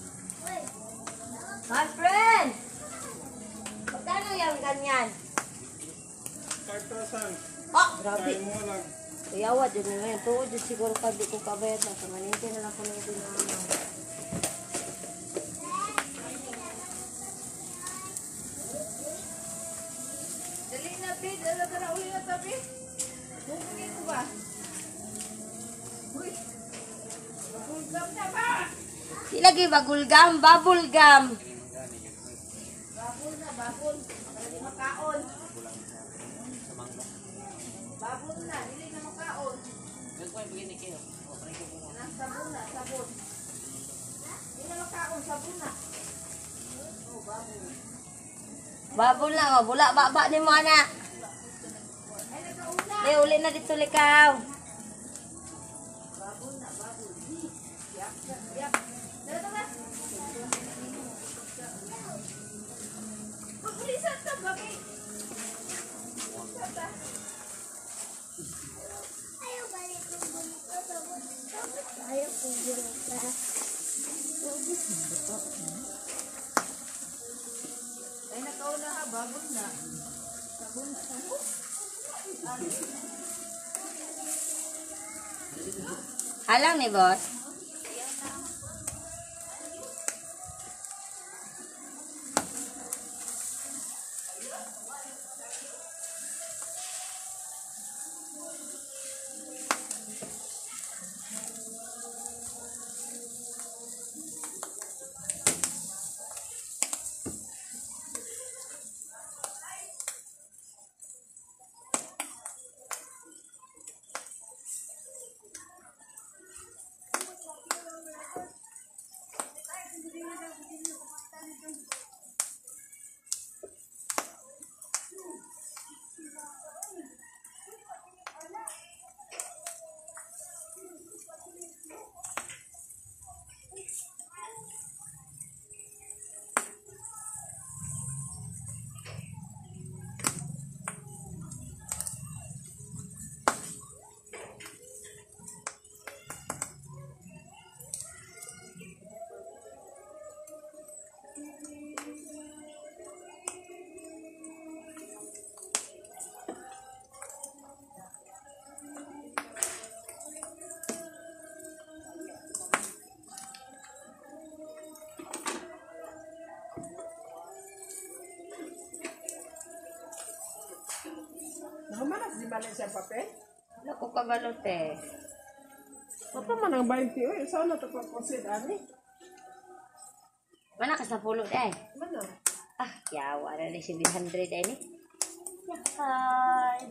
My friend! Magkano yung ganyan? five thousand. Oh, grabe. Kaya mo lang. Uyawa, dyan na ngayon. Tuod dyan siguro ka di ko kabayad na. Kamaninte na lang ko na ito na ano. tabi, dala ka na uli na tabi. Bubugin ko ba? Uy, bagulgam na ba? Di lagi bagulgam, babulgam. Babul na, babul. Hindi makaon. Babul na, hindi na makaon. Nang sabon na, sabon. Hindi na makaon, sabon na. Oh, babul. Babul na, oh. Bula, baba ni mo, anak. Ay, nagkauna. Di, uli na dito likaw. Babul na, babul. Yak, yak, yak. Dala, dala. Pagpulisan ka, babi. Sata. Ay, nakauna ha, babul na. Sabon na, sabon. Halang ni boss. Namanas di balik siya papel? Ano ko kabalot eh. Apa man ang twenty oy, sana to pag-proceed ani. Mana ka sa pulo eh. Mano? Ah, yawa na ni seven hundred eh ni. Yahay.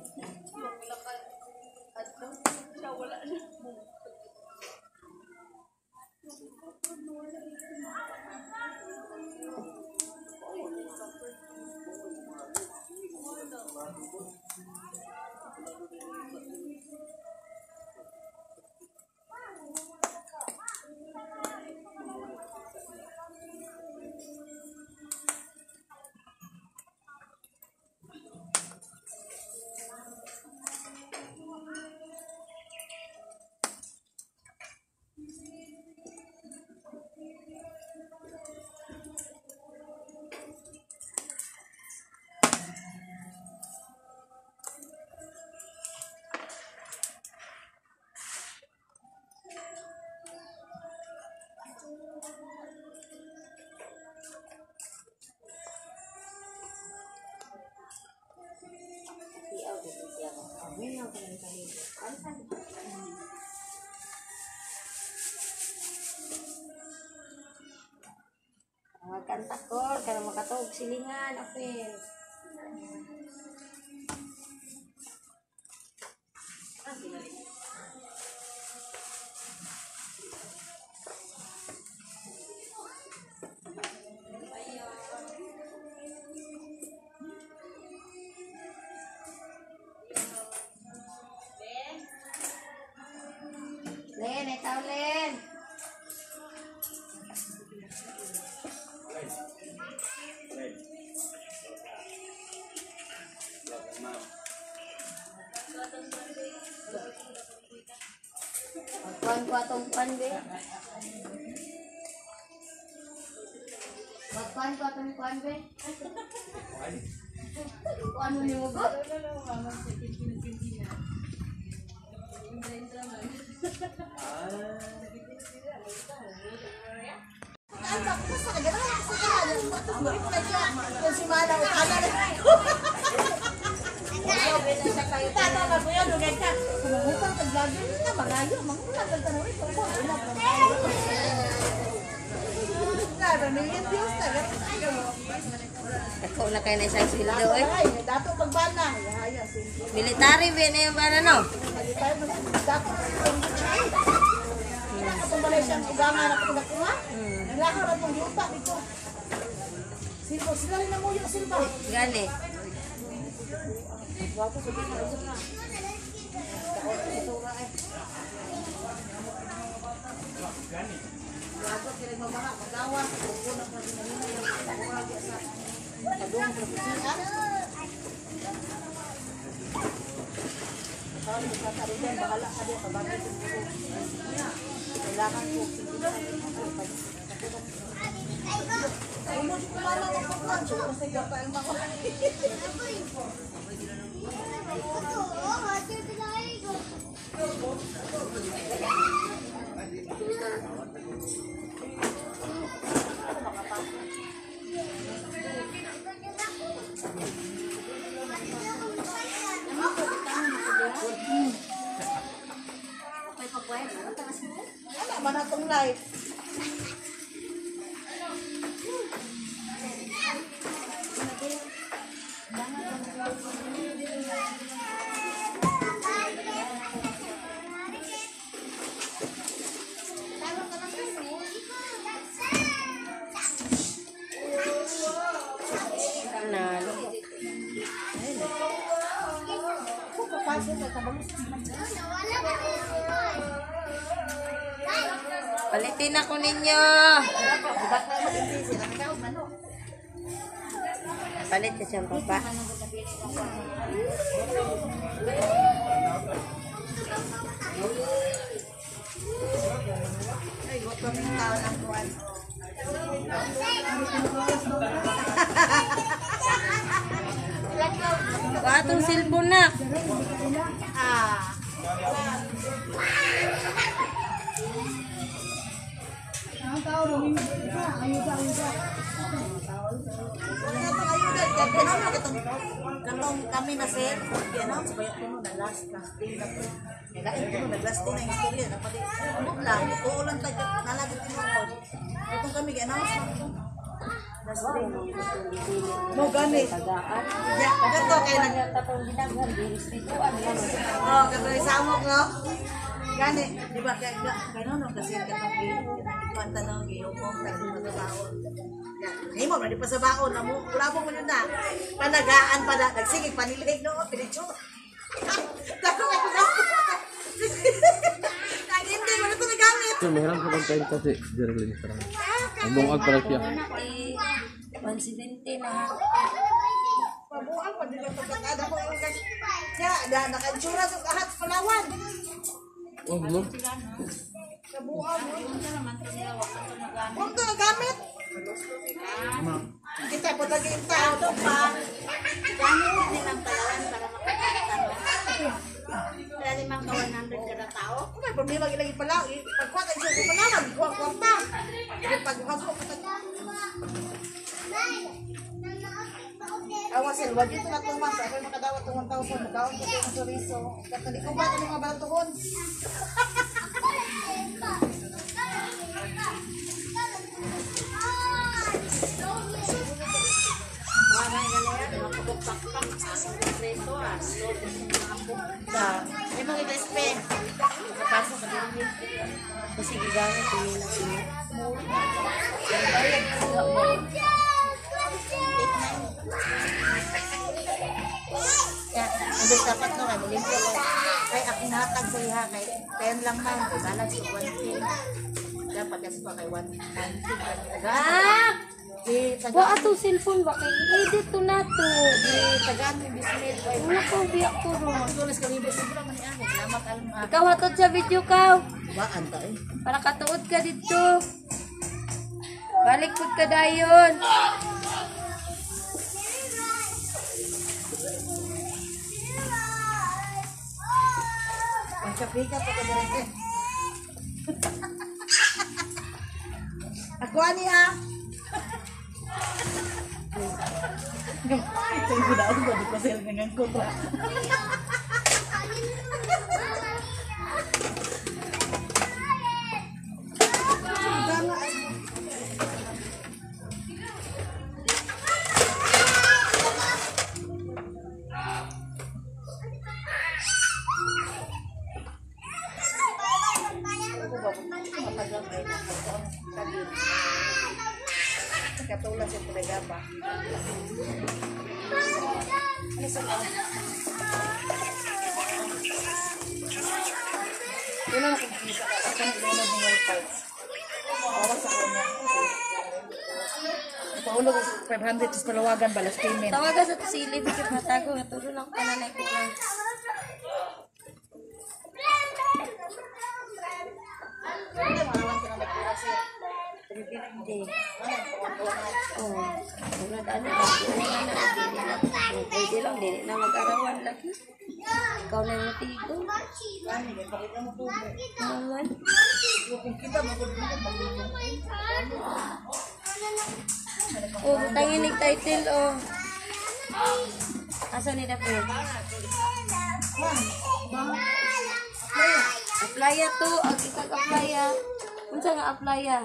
Kanta ko, kaya makatog silingan, apel. Len, itaw Len. Kuan ko atong kuan be. Kuan ko atong kuan be. Kuan mo mo ba? Tataw na po yun, lugay ka. Kumangutang taglago na, malayo. Mangutang taglago na, Claro, million views na. Ako na kayo na isang sildo eh. Dato pagbana. Military ba na yung bana no? Dato kung balay siyang ugama na pinakuha. Nilakaran mong yuta dito. Silbo, sila rin na mo yung silba. Gani. Wapo sa dito. Wapo kira mabaha, magawa, kuko na pa dinalina yung kukuha sa padung profesian. Kalau magkakaroon, bahala ka din pabagay ko. Kailangan ko Uno di kumala ng pagkuhan. Siguro sa iyo tayong mga Wala man atong live. Palitin ako ninyo. Palit ka siyang papa. Ay, huwag kaming tao ng buwan. Katong cellphone na. Ah. Ang tao rin ayuda, ayuda, ayuda. Katong ayuda, katong katong katong kami na sir. Yan ang sabay ko na last last day na po. Nagain ko na last day na istorya na pati. Ano lang, uulan tayo nalagit ko. Katong kami gi-announce ko. Last day mo gani. Ya, kato kay nag Tapos ginaghan din spiritual. Oh, kato isamok no. Gani, di ba kaya gano'n no kasi katong kwanta no giyo ko kasi magabaon. Ya, ay mo di pa sa baon na mo. Wala mo yun na. Panagaan pa na nagsigig panilig no, pinitso. Dako ako dako. Hindi mo na ito nagamit. So, mahirap sa pagkain kasi Geraldine parang nabungag pala siya. Konsidente na. Pabuang pa din ako pagkada ko ang kasi. Ya, da nakansura sa kahat sa Palawan. Oh, no? Kabuang mo. Kung ito nagamit. Kita po lagi yung tao to pa. Gamit din ang Palawan para makakita. Kaya limang ka one hundred kada tao. Kung may problema lagi pala, pagkuha tayo sa Palawan, kuha-kuha pa. Pagkuha ko pa awas silwa dito na tumas. Ako yung makadawat ng one thousand. Magkaon ko tayo ng soriso. Katali ko ba ito mga balatuhon? Da, ay mga ito-espe. Kapasok ka din. Kasi gigamit ini na sila. Ya, udah dapat no, kan? Limpyo ko. Ay, aking hatag sa iha. Kay ten lang man. Ibalag sa one ten. Dapat kasi pa kay one ten. Ah! Di, Wa tagaan. ato cellphone ba kay edit to na to. Di, tagaan mo bismil. Wala ko biyak ko ron. Tulis kami ba siguro man niya. Salamat alam nga. Ikaw hatod sa video ka. Ba, anta eh. Para katuod ka dito. Balik pud ka dayon. Ang kapika pa ka direct. Ako ani ah. Kaya ko daw ba di ko sel dengan kontra. Katulas yung pinagapa. Yun ang kukisa. Ako ang pinunod ng your parts. Bawas ako niya. Ipahulog ko five hundred sa palawagan balas payment. Tawagan sa silid, ikip matago, natulog lang pananay ko lang. Hindi. Oo. Kung nadaan na lang, hindi na na, hindi na. Pwede lang, hindi na mag-arawan lagi. Ikaw na yung matigo. Naman. Oh, tangin yung title, oh. Asa ni David? Aplaya to, ang ikag-aplaya. Unsa nga aplaya?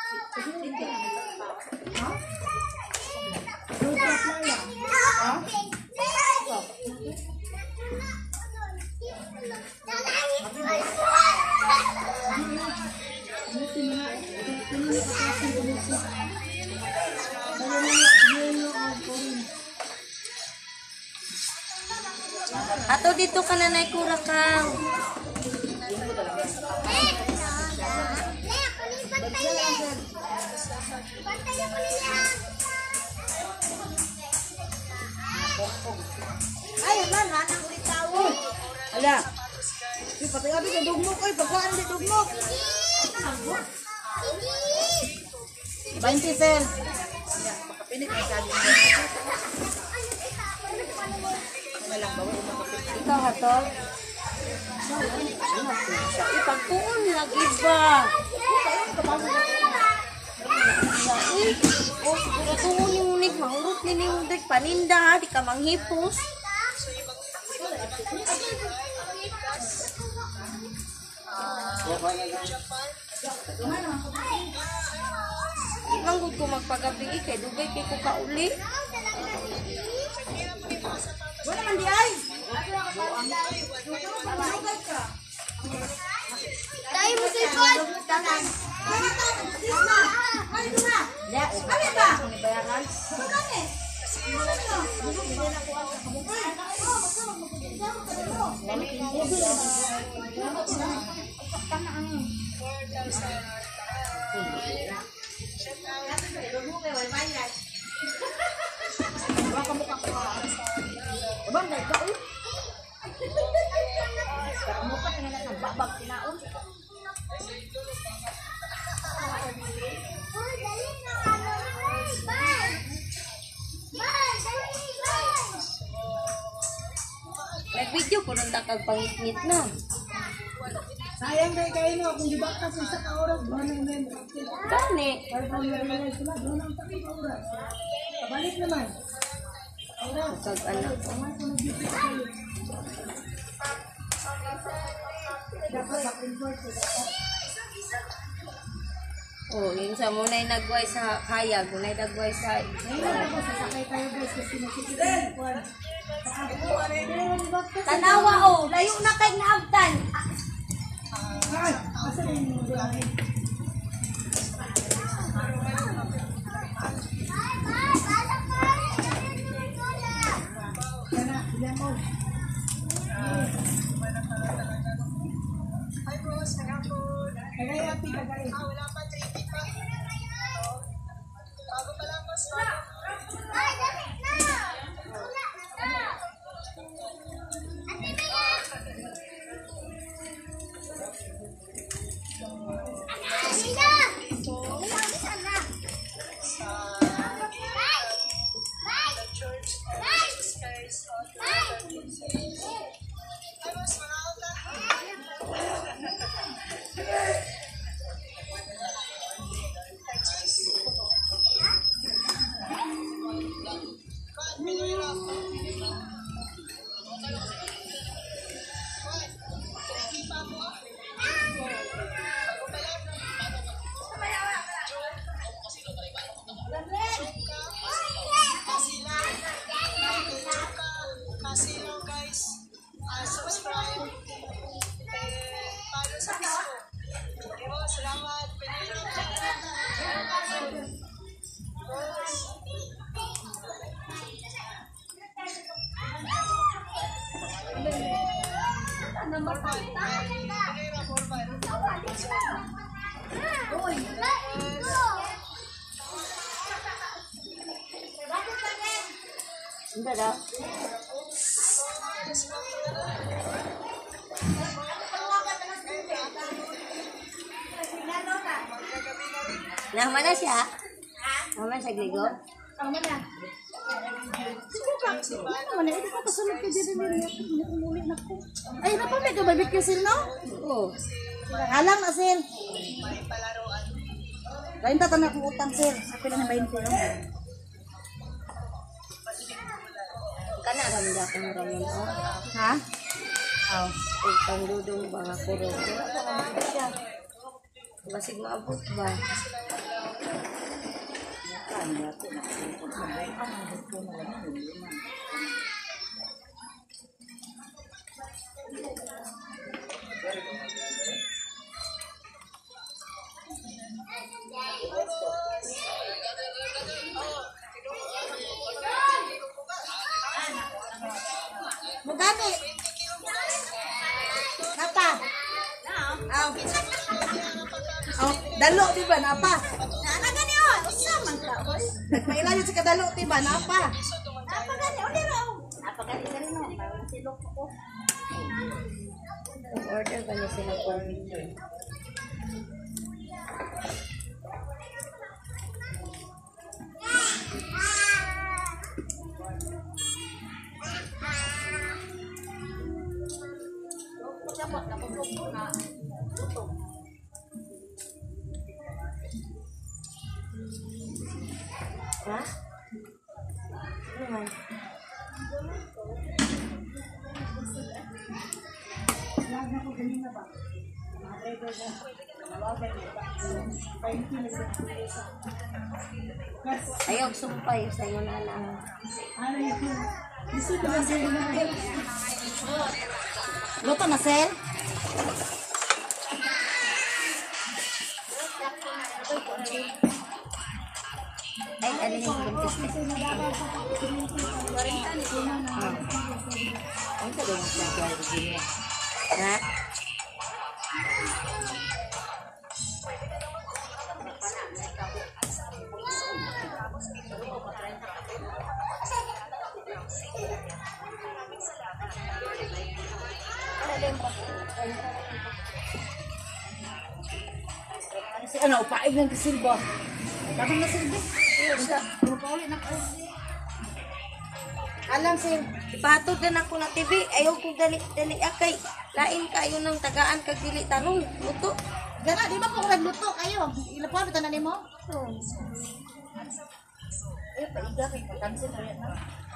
Ato dito ka na naikura kang. Ay, man, hanang ulit tawo. Ala. Di patay abi sa dugmok oy, pagkaan di dugmok. twenty sel. Pakapinik ang sabi niya. Malang bawa yung makapit. Ikaw hatol. Ipagtuon lagi ba? Uy, oh, siguro tuon yung unig, mahurot ni yung unig, paninda, di ka manghipos. Di manggod ko magpagabi, kay dugay kay ko kauli. Wala man di ay. Tayo mo silpon. Tanan. Ay, duma. Ya, Ano ba? ni bayaran. Kani? Bang, dahil ka ulit. Pero mo pa tingnan ng babag tinaon. Nag-video po nung takag pangit-ngit na. Sayang kay kayo no kung di ba ka sa isa ka oras ba nang men. Gani. Para pa meron sila doon ang tabi ka oras. Pabalik naman. Kag ano. Dapat mag-convert sa dapat. Oh, yun sa muna yung nagway sa hayag, muna yung nagway sa... Ako sasakay tayo guys kasi nakikita yung kwan. Tanawa oh, layo na kay naabtan. Ay, asa na yung mga Kana, ilan mo? Hi bros, kahapon. Kagay api, kagay. Ah, wala pa, three P pa. Bago pa lang, boss. Ay, dali na. Wala na. Ate Maya. Alina. Wala ka sana. Church, Jesus Christ. Hi boss, mga auta. Hindi daw. Nama na siya? Nama siya, Gligo? Ang mana? Subukan. Ano man, hindi ko kasunod ka dito nila. Umuli na ko. Ay, napa may kabarbecue sil, no? Oo. Halang na sil. Kain ta tanak mo utang sil. Sa pila na twenty no? Kana ramen da ako ramen o. Ha? Aw, utang dudong ba nga puro. Basig maabot ba? Mugani. Napa? Aw. Aw, dalo di ba napa? Nana gani oh, usa man ka oy. May ilayo sa kadalo di ba napa? Apa gani uli raw. Apa gani gani no, mawala silok ko. Order ka niya sila po. Dapat na ko na. Ha? Ano man? Ayaw sumpay sa iyo na lang. Luto na sel? Ay, alin yung buntis ka? Ang ka doon sa Virginia. Ha? Si ano, paig ng silba. Dapat na silbi. Makauli na ko. Alam sil, ipatod din ako na T V. Ayaw kong dali-dali akay. Lain kayo ng tagaan kag dili tarong. Luto. Gana, di ba po kung nagluto kayo? Ilapon, ito na ni mo? Eh, paiga kay pagkansin na yan.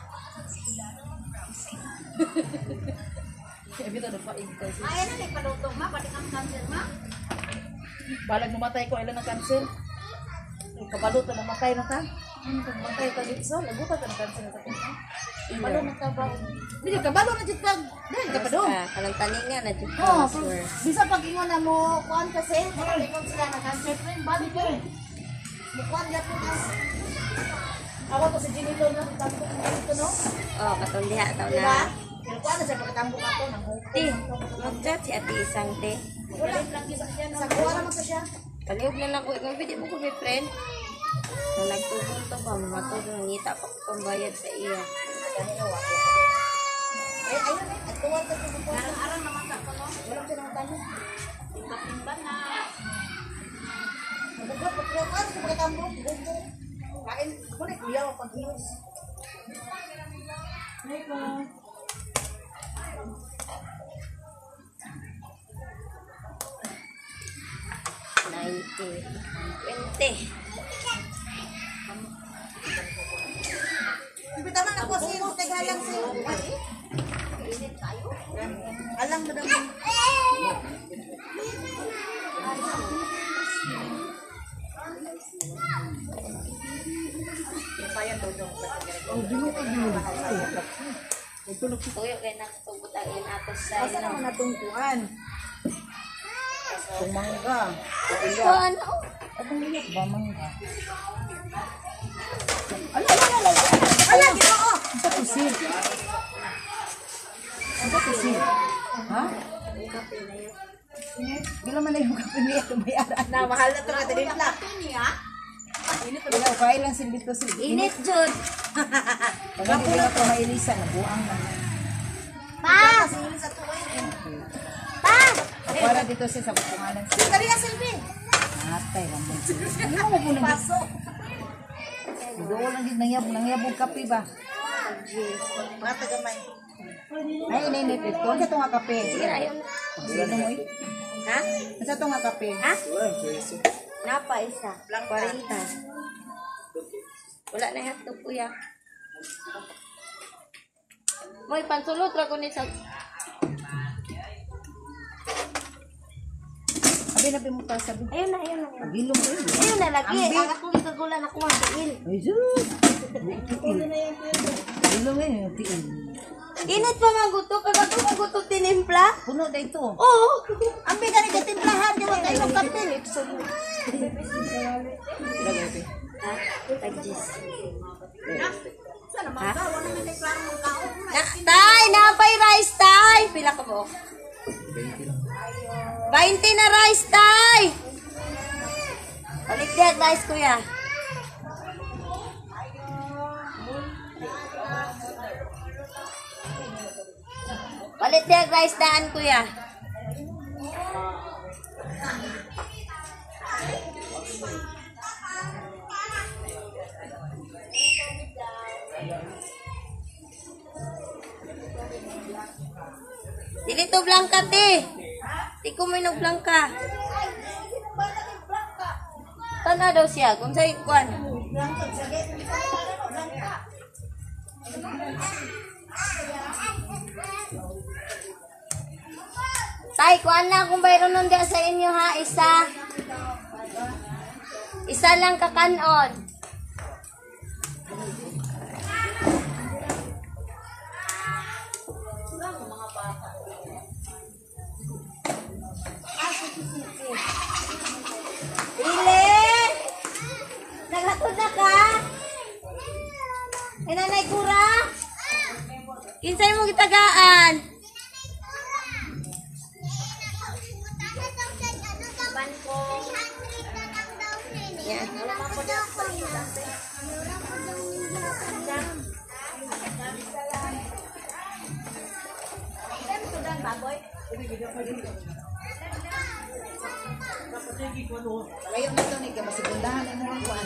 Sabi ito na paig ka. Ay, ano ni paluto ma, pati ang cancer ma. Balag mamatay ko, ilan ng cancel. Kabalot na namatay na ta. Ano kung matay ka dito sa, lagutan ka ng cancel na sa kanya. Kabalo na ka ba? Hindi ka, kabalo na dito ka. Dahil ka pa doon. Ah, kalang taninga na dito. Oo, Sure. bisa pag ingon na mo, kuhan kasi, ingon sila na cancer friend, bali ko. Mukuhan niya po na. Awa ko si Jimmy Lone na, dito no? Oh, katong diha tao Diba? na. Pero kuhan na siya pagkatambo ka to, nang Ti, mag-chat si ate isang te. wala lang kisa siya, sa kuha naman sa siya. Palihog na lang ko. Ikaw, hindi mo ko may friend. Nung nagtubong to ba, matulong nangita pa ko pambayad sa iya. Ay, ayun eh, at kuha ka sa kuha. Arang naman sa ko no. Wala ko nang tanong. Timba-timba na. Magbuhat, magbuhat, kuhan sa pagkatambo, gusto. Kain, kulit, kuya ako pag-hilos. Ay ko. ninety. twenty. Bitaman ako si Tagalang si. Alang mo daw. Tuyo kay nakatugot ang inatos sa Asa naman natungkuan? Kung mangga. ino. Ano? Atong liyak ba mangga? Ala, ala, ala, ala. Ala, ginoo. Ang patusig. Ang patusig. Ha? Gila man na yung kape niya. Tumayaran na. Mahal na ito na. Dili na. Ini ha. Init talaga. Kaya lang silbito silbito. Init, Jud. Pag hindi ka pa mailisa, nabuang na. Pa! Pa! Para dito siya sa bukunganan siya. Dali na, Silvi. Atay lang mo. Ano mo po nang pasok? Doon lang din nangyabog, nangyabog kape ba? Mga tagamay. Ay, ininit ito. Ano ito nga kape? Sige, ayaw na. Sino mo eh? Ha? Ano ito nga kape? Ha? Napa isa. Kwarenta. Wala na hotdog, kuya. Moy, pansulot ra ko ni sa... Sabi na mo pa sabi. Ayun na, ayun na. Gilom ko yun. Ayun na lagi. Ang akong ikagulan ako ang tiil. Ay, Diyos. Gilom eh, tiil. Init pa mga guto. Kaya ito mga guto tinimpla. Puno na ito. Oo. Ang biga ni katimplahan, di ba kayo ng kapil? Ha? Tag-jis. Sana magkawa naman ay klaro mong kao. Na, tay, napay rice, tay. Pila ka po? twenty na rice, tay. Balik din, rice, kuya. Balik din, rice, daan, kuya. Dili to blanca, te. Di ko may blanca. Tana daw siya, kung sa'yo kuwan. Tay, kuwan lang kung bayron nun diya sa inyo ha, isa. Isa lang kakanon. Ile! Naghatod na ka? Eh, nanay kura? Kinsay mo gitagaan? Yan. Ngayon dito ni ka masigundahan ay mo ang kuan.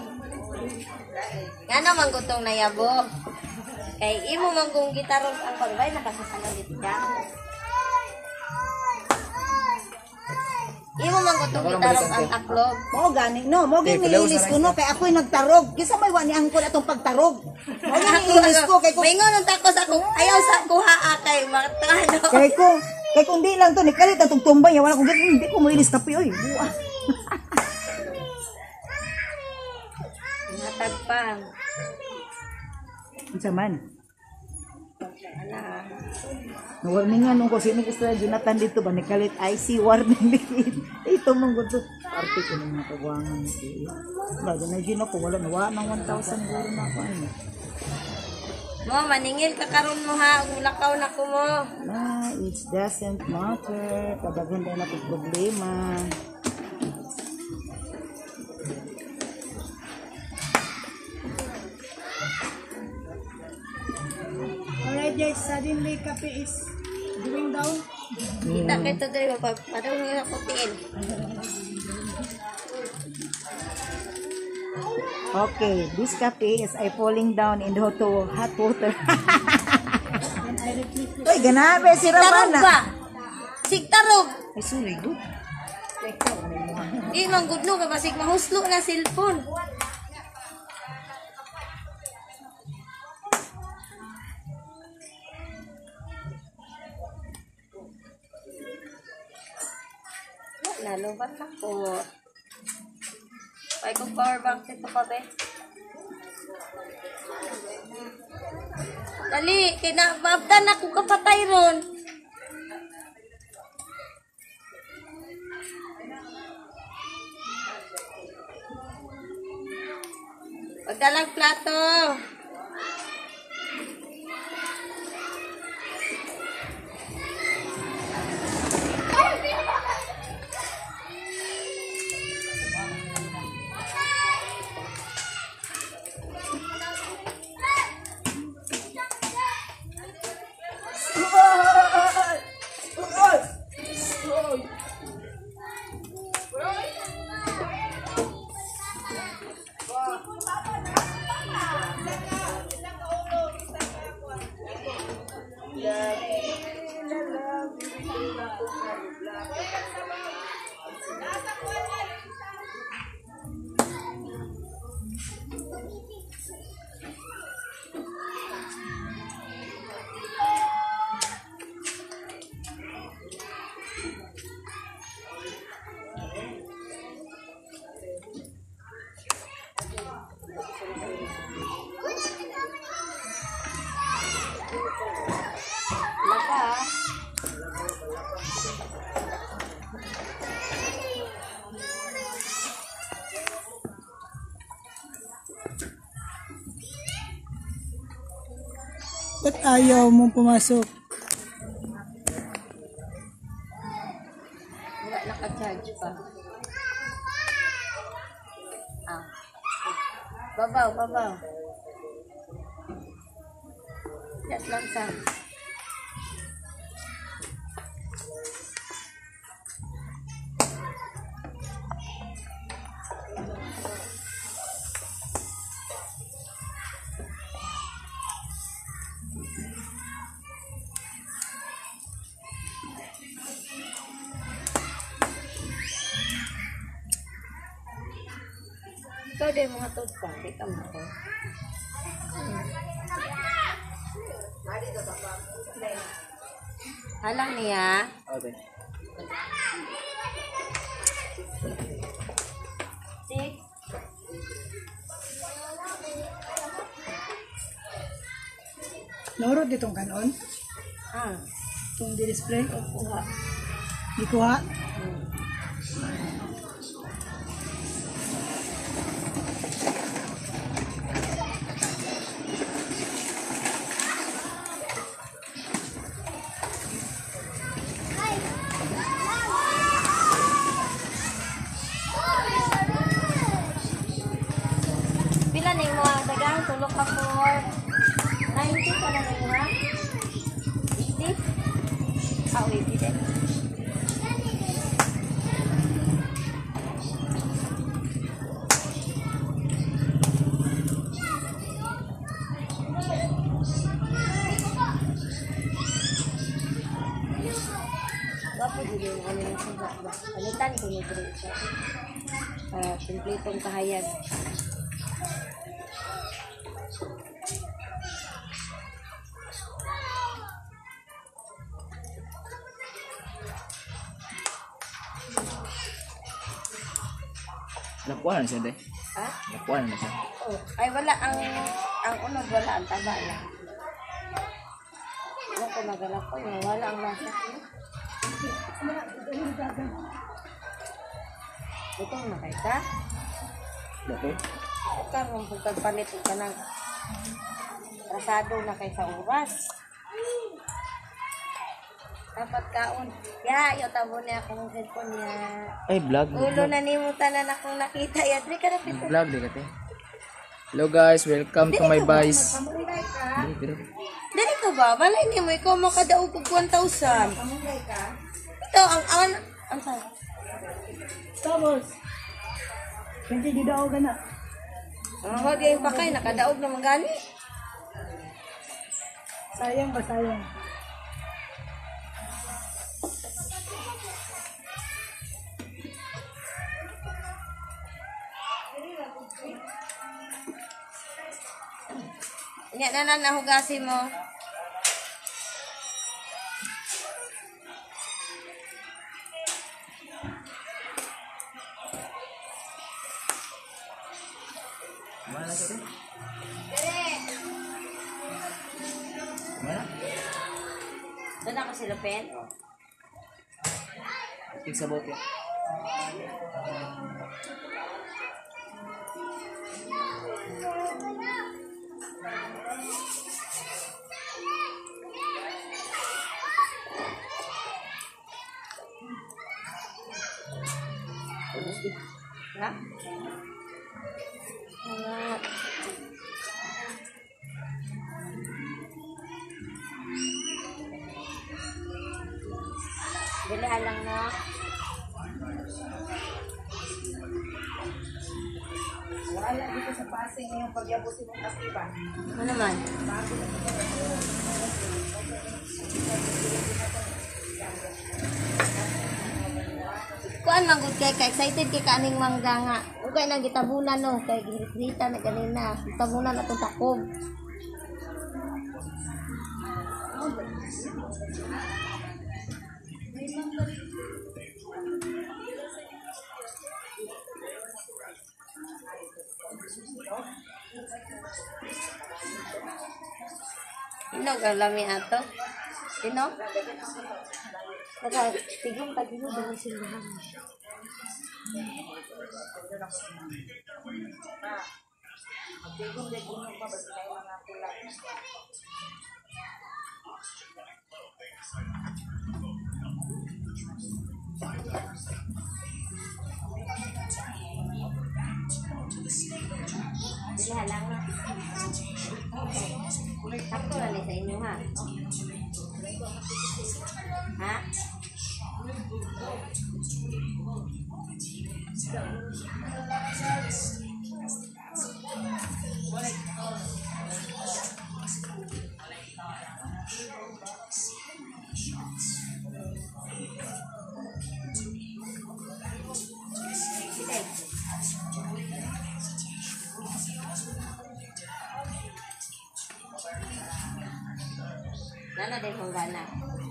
Ngano man gutong nayabo? Kay imo man kung gitaron ang pagbay nakasasalit ka. Imo man gutong gitaron ang taklog. Mo gani, no, mo gani nilis ko no, kay ako'y nagtarog. Kisa may wani angkol atong pagtarog. Mo gani nilis ko, kay ko, Maingon ang takos ako. Ayaw sa kuha kay matano. kay ko, kay kung di lang to, ni kalit atong tumbay, wala kong gani, hindi ko mo ilis kape, oy. Buwa. Matag pa. Unsa man? Ana. Warning nga nung ko sino gusto na Jonathan dito ba, ni kalit I C warning dito. Ito mong gusto. Arte ko nang nakawangan nito. Wala na gino ko, wala na, wala nang one thousand guro na ako. Ano. Mo maningil ka karon mo ha, ulakaw na ko mo. Ah, it doesn't matter. Kadaghan na natin problema. Alright guys, suddenly kape is going down. Kita kay to diri pa padung nga ko tiil. Okay, this cafe is I falling down in the hot, hot water. Uy, ganabe si Tarog Ramana. ba? Sigtarog. Ay, sorry, good. Di man gudno ka basig mahuslo na cellphone. Nalobat na ko. Ay kung power bank dito pa be. Dali, kinababdan ako kapatay ron. Pagdalang plato. Ba't ayaw mong pumasok? Wala naka-charge pa. Ah. Babaw, babaw. Yes lang sa. Ikaw din mga tugpa, di ka mo ko. Halang niya. Okay. Six. Naurot ditong kanon? Ah. Itong di-display? Kuha. Di kuha? Pila na yung mga dagang tulog ka for ninety ka na yung mga? eighty? Ah, eighty din. Wapo din yung ano yung sabak ba? Palitan ko yung drink siya. Para simplitong kahayag. Nakuha na siya, de. Ha? Nakuha na siya. Oh, ay wala ang ang unod wala ang taba lang. Ano ko magalak ko yung wala ang lasa. Ito na kay ta. Dako? Ikaw mong pagpalit ka ng rasado na kay sa oras. Dapat kaon. Ya, yo tabo niya akong cellphone niya. Ay, vlog. Ulo na nimo tanan akong nakita. Ya, dili ka na pito. Vlog, di kate. Hello guys, welcome to my boys. Pamulay ka. Dili, dili. Dili ka ba? Balay ni mo ikaw makadaog og one thousand. Pamulay ka. Ito ang ang ang sa. Tapos, hindi di daw ka na. Ang wag yung pakay nakadaog na gani. Sayang ba, sayang? Nya na na nahugasi mo. Mana siya, de? Mana? Doon ako si Lupin. Tik sa bote. Ha? Hangat. Bilihan lang na. Wala dito sa passing yung pagyabusin ng kasiba. Ano naman? Kuan man gud kay ka excited kay kaning mangga nga. Ugay nang gitabunan no kay gihrita na ganina. Gitabunan na tong takog. Ino galami ato. Ino? Naka tigong pagino dito sila. Sige, halang na. Sakto lang sa inyo, ha? Ha? Nana din kung gana.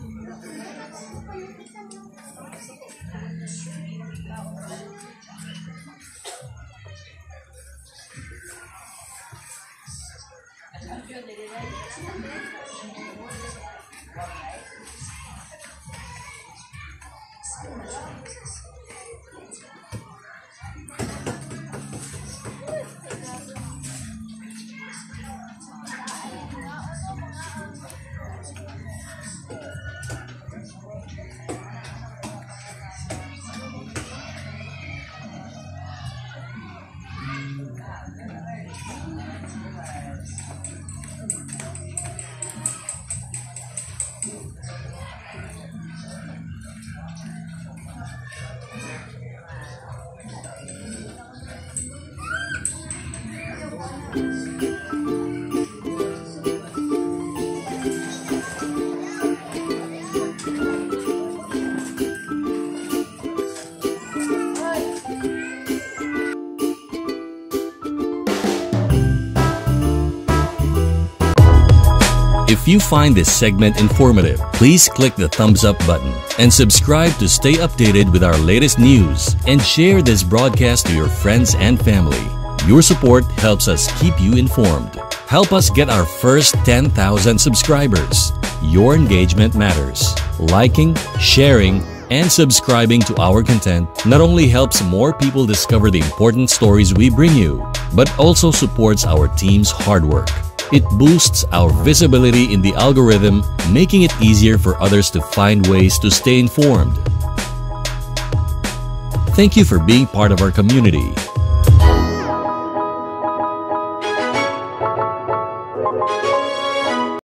If you find this segment informative, please click the thumbs up button and subscribe to stay updated with our latest news, and share this broadcast to your friends and family. Your support helps us keep you informed. Help us get our first ten thousand subscribers. Your engagement matters. Liking, sharing, and subscribing to our content not only helps more people discover the important stories we bring you, but also supports our team's hard work. It boosts our visibility in the algorithm, making it easier for others to find ways to stay informed. Thank you for being part of our community.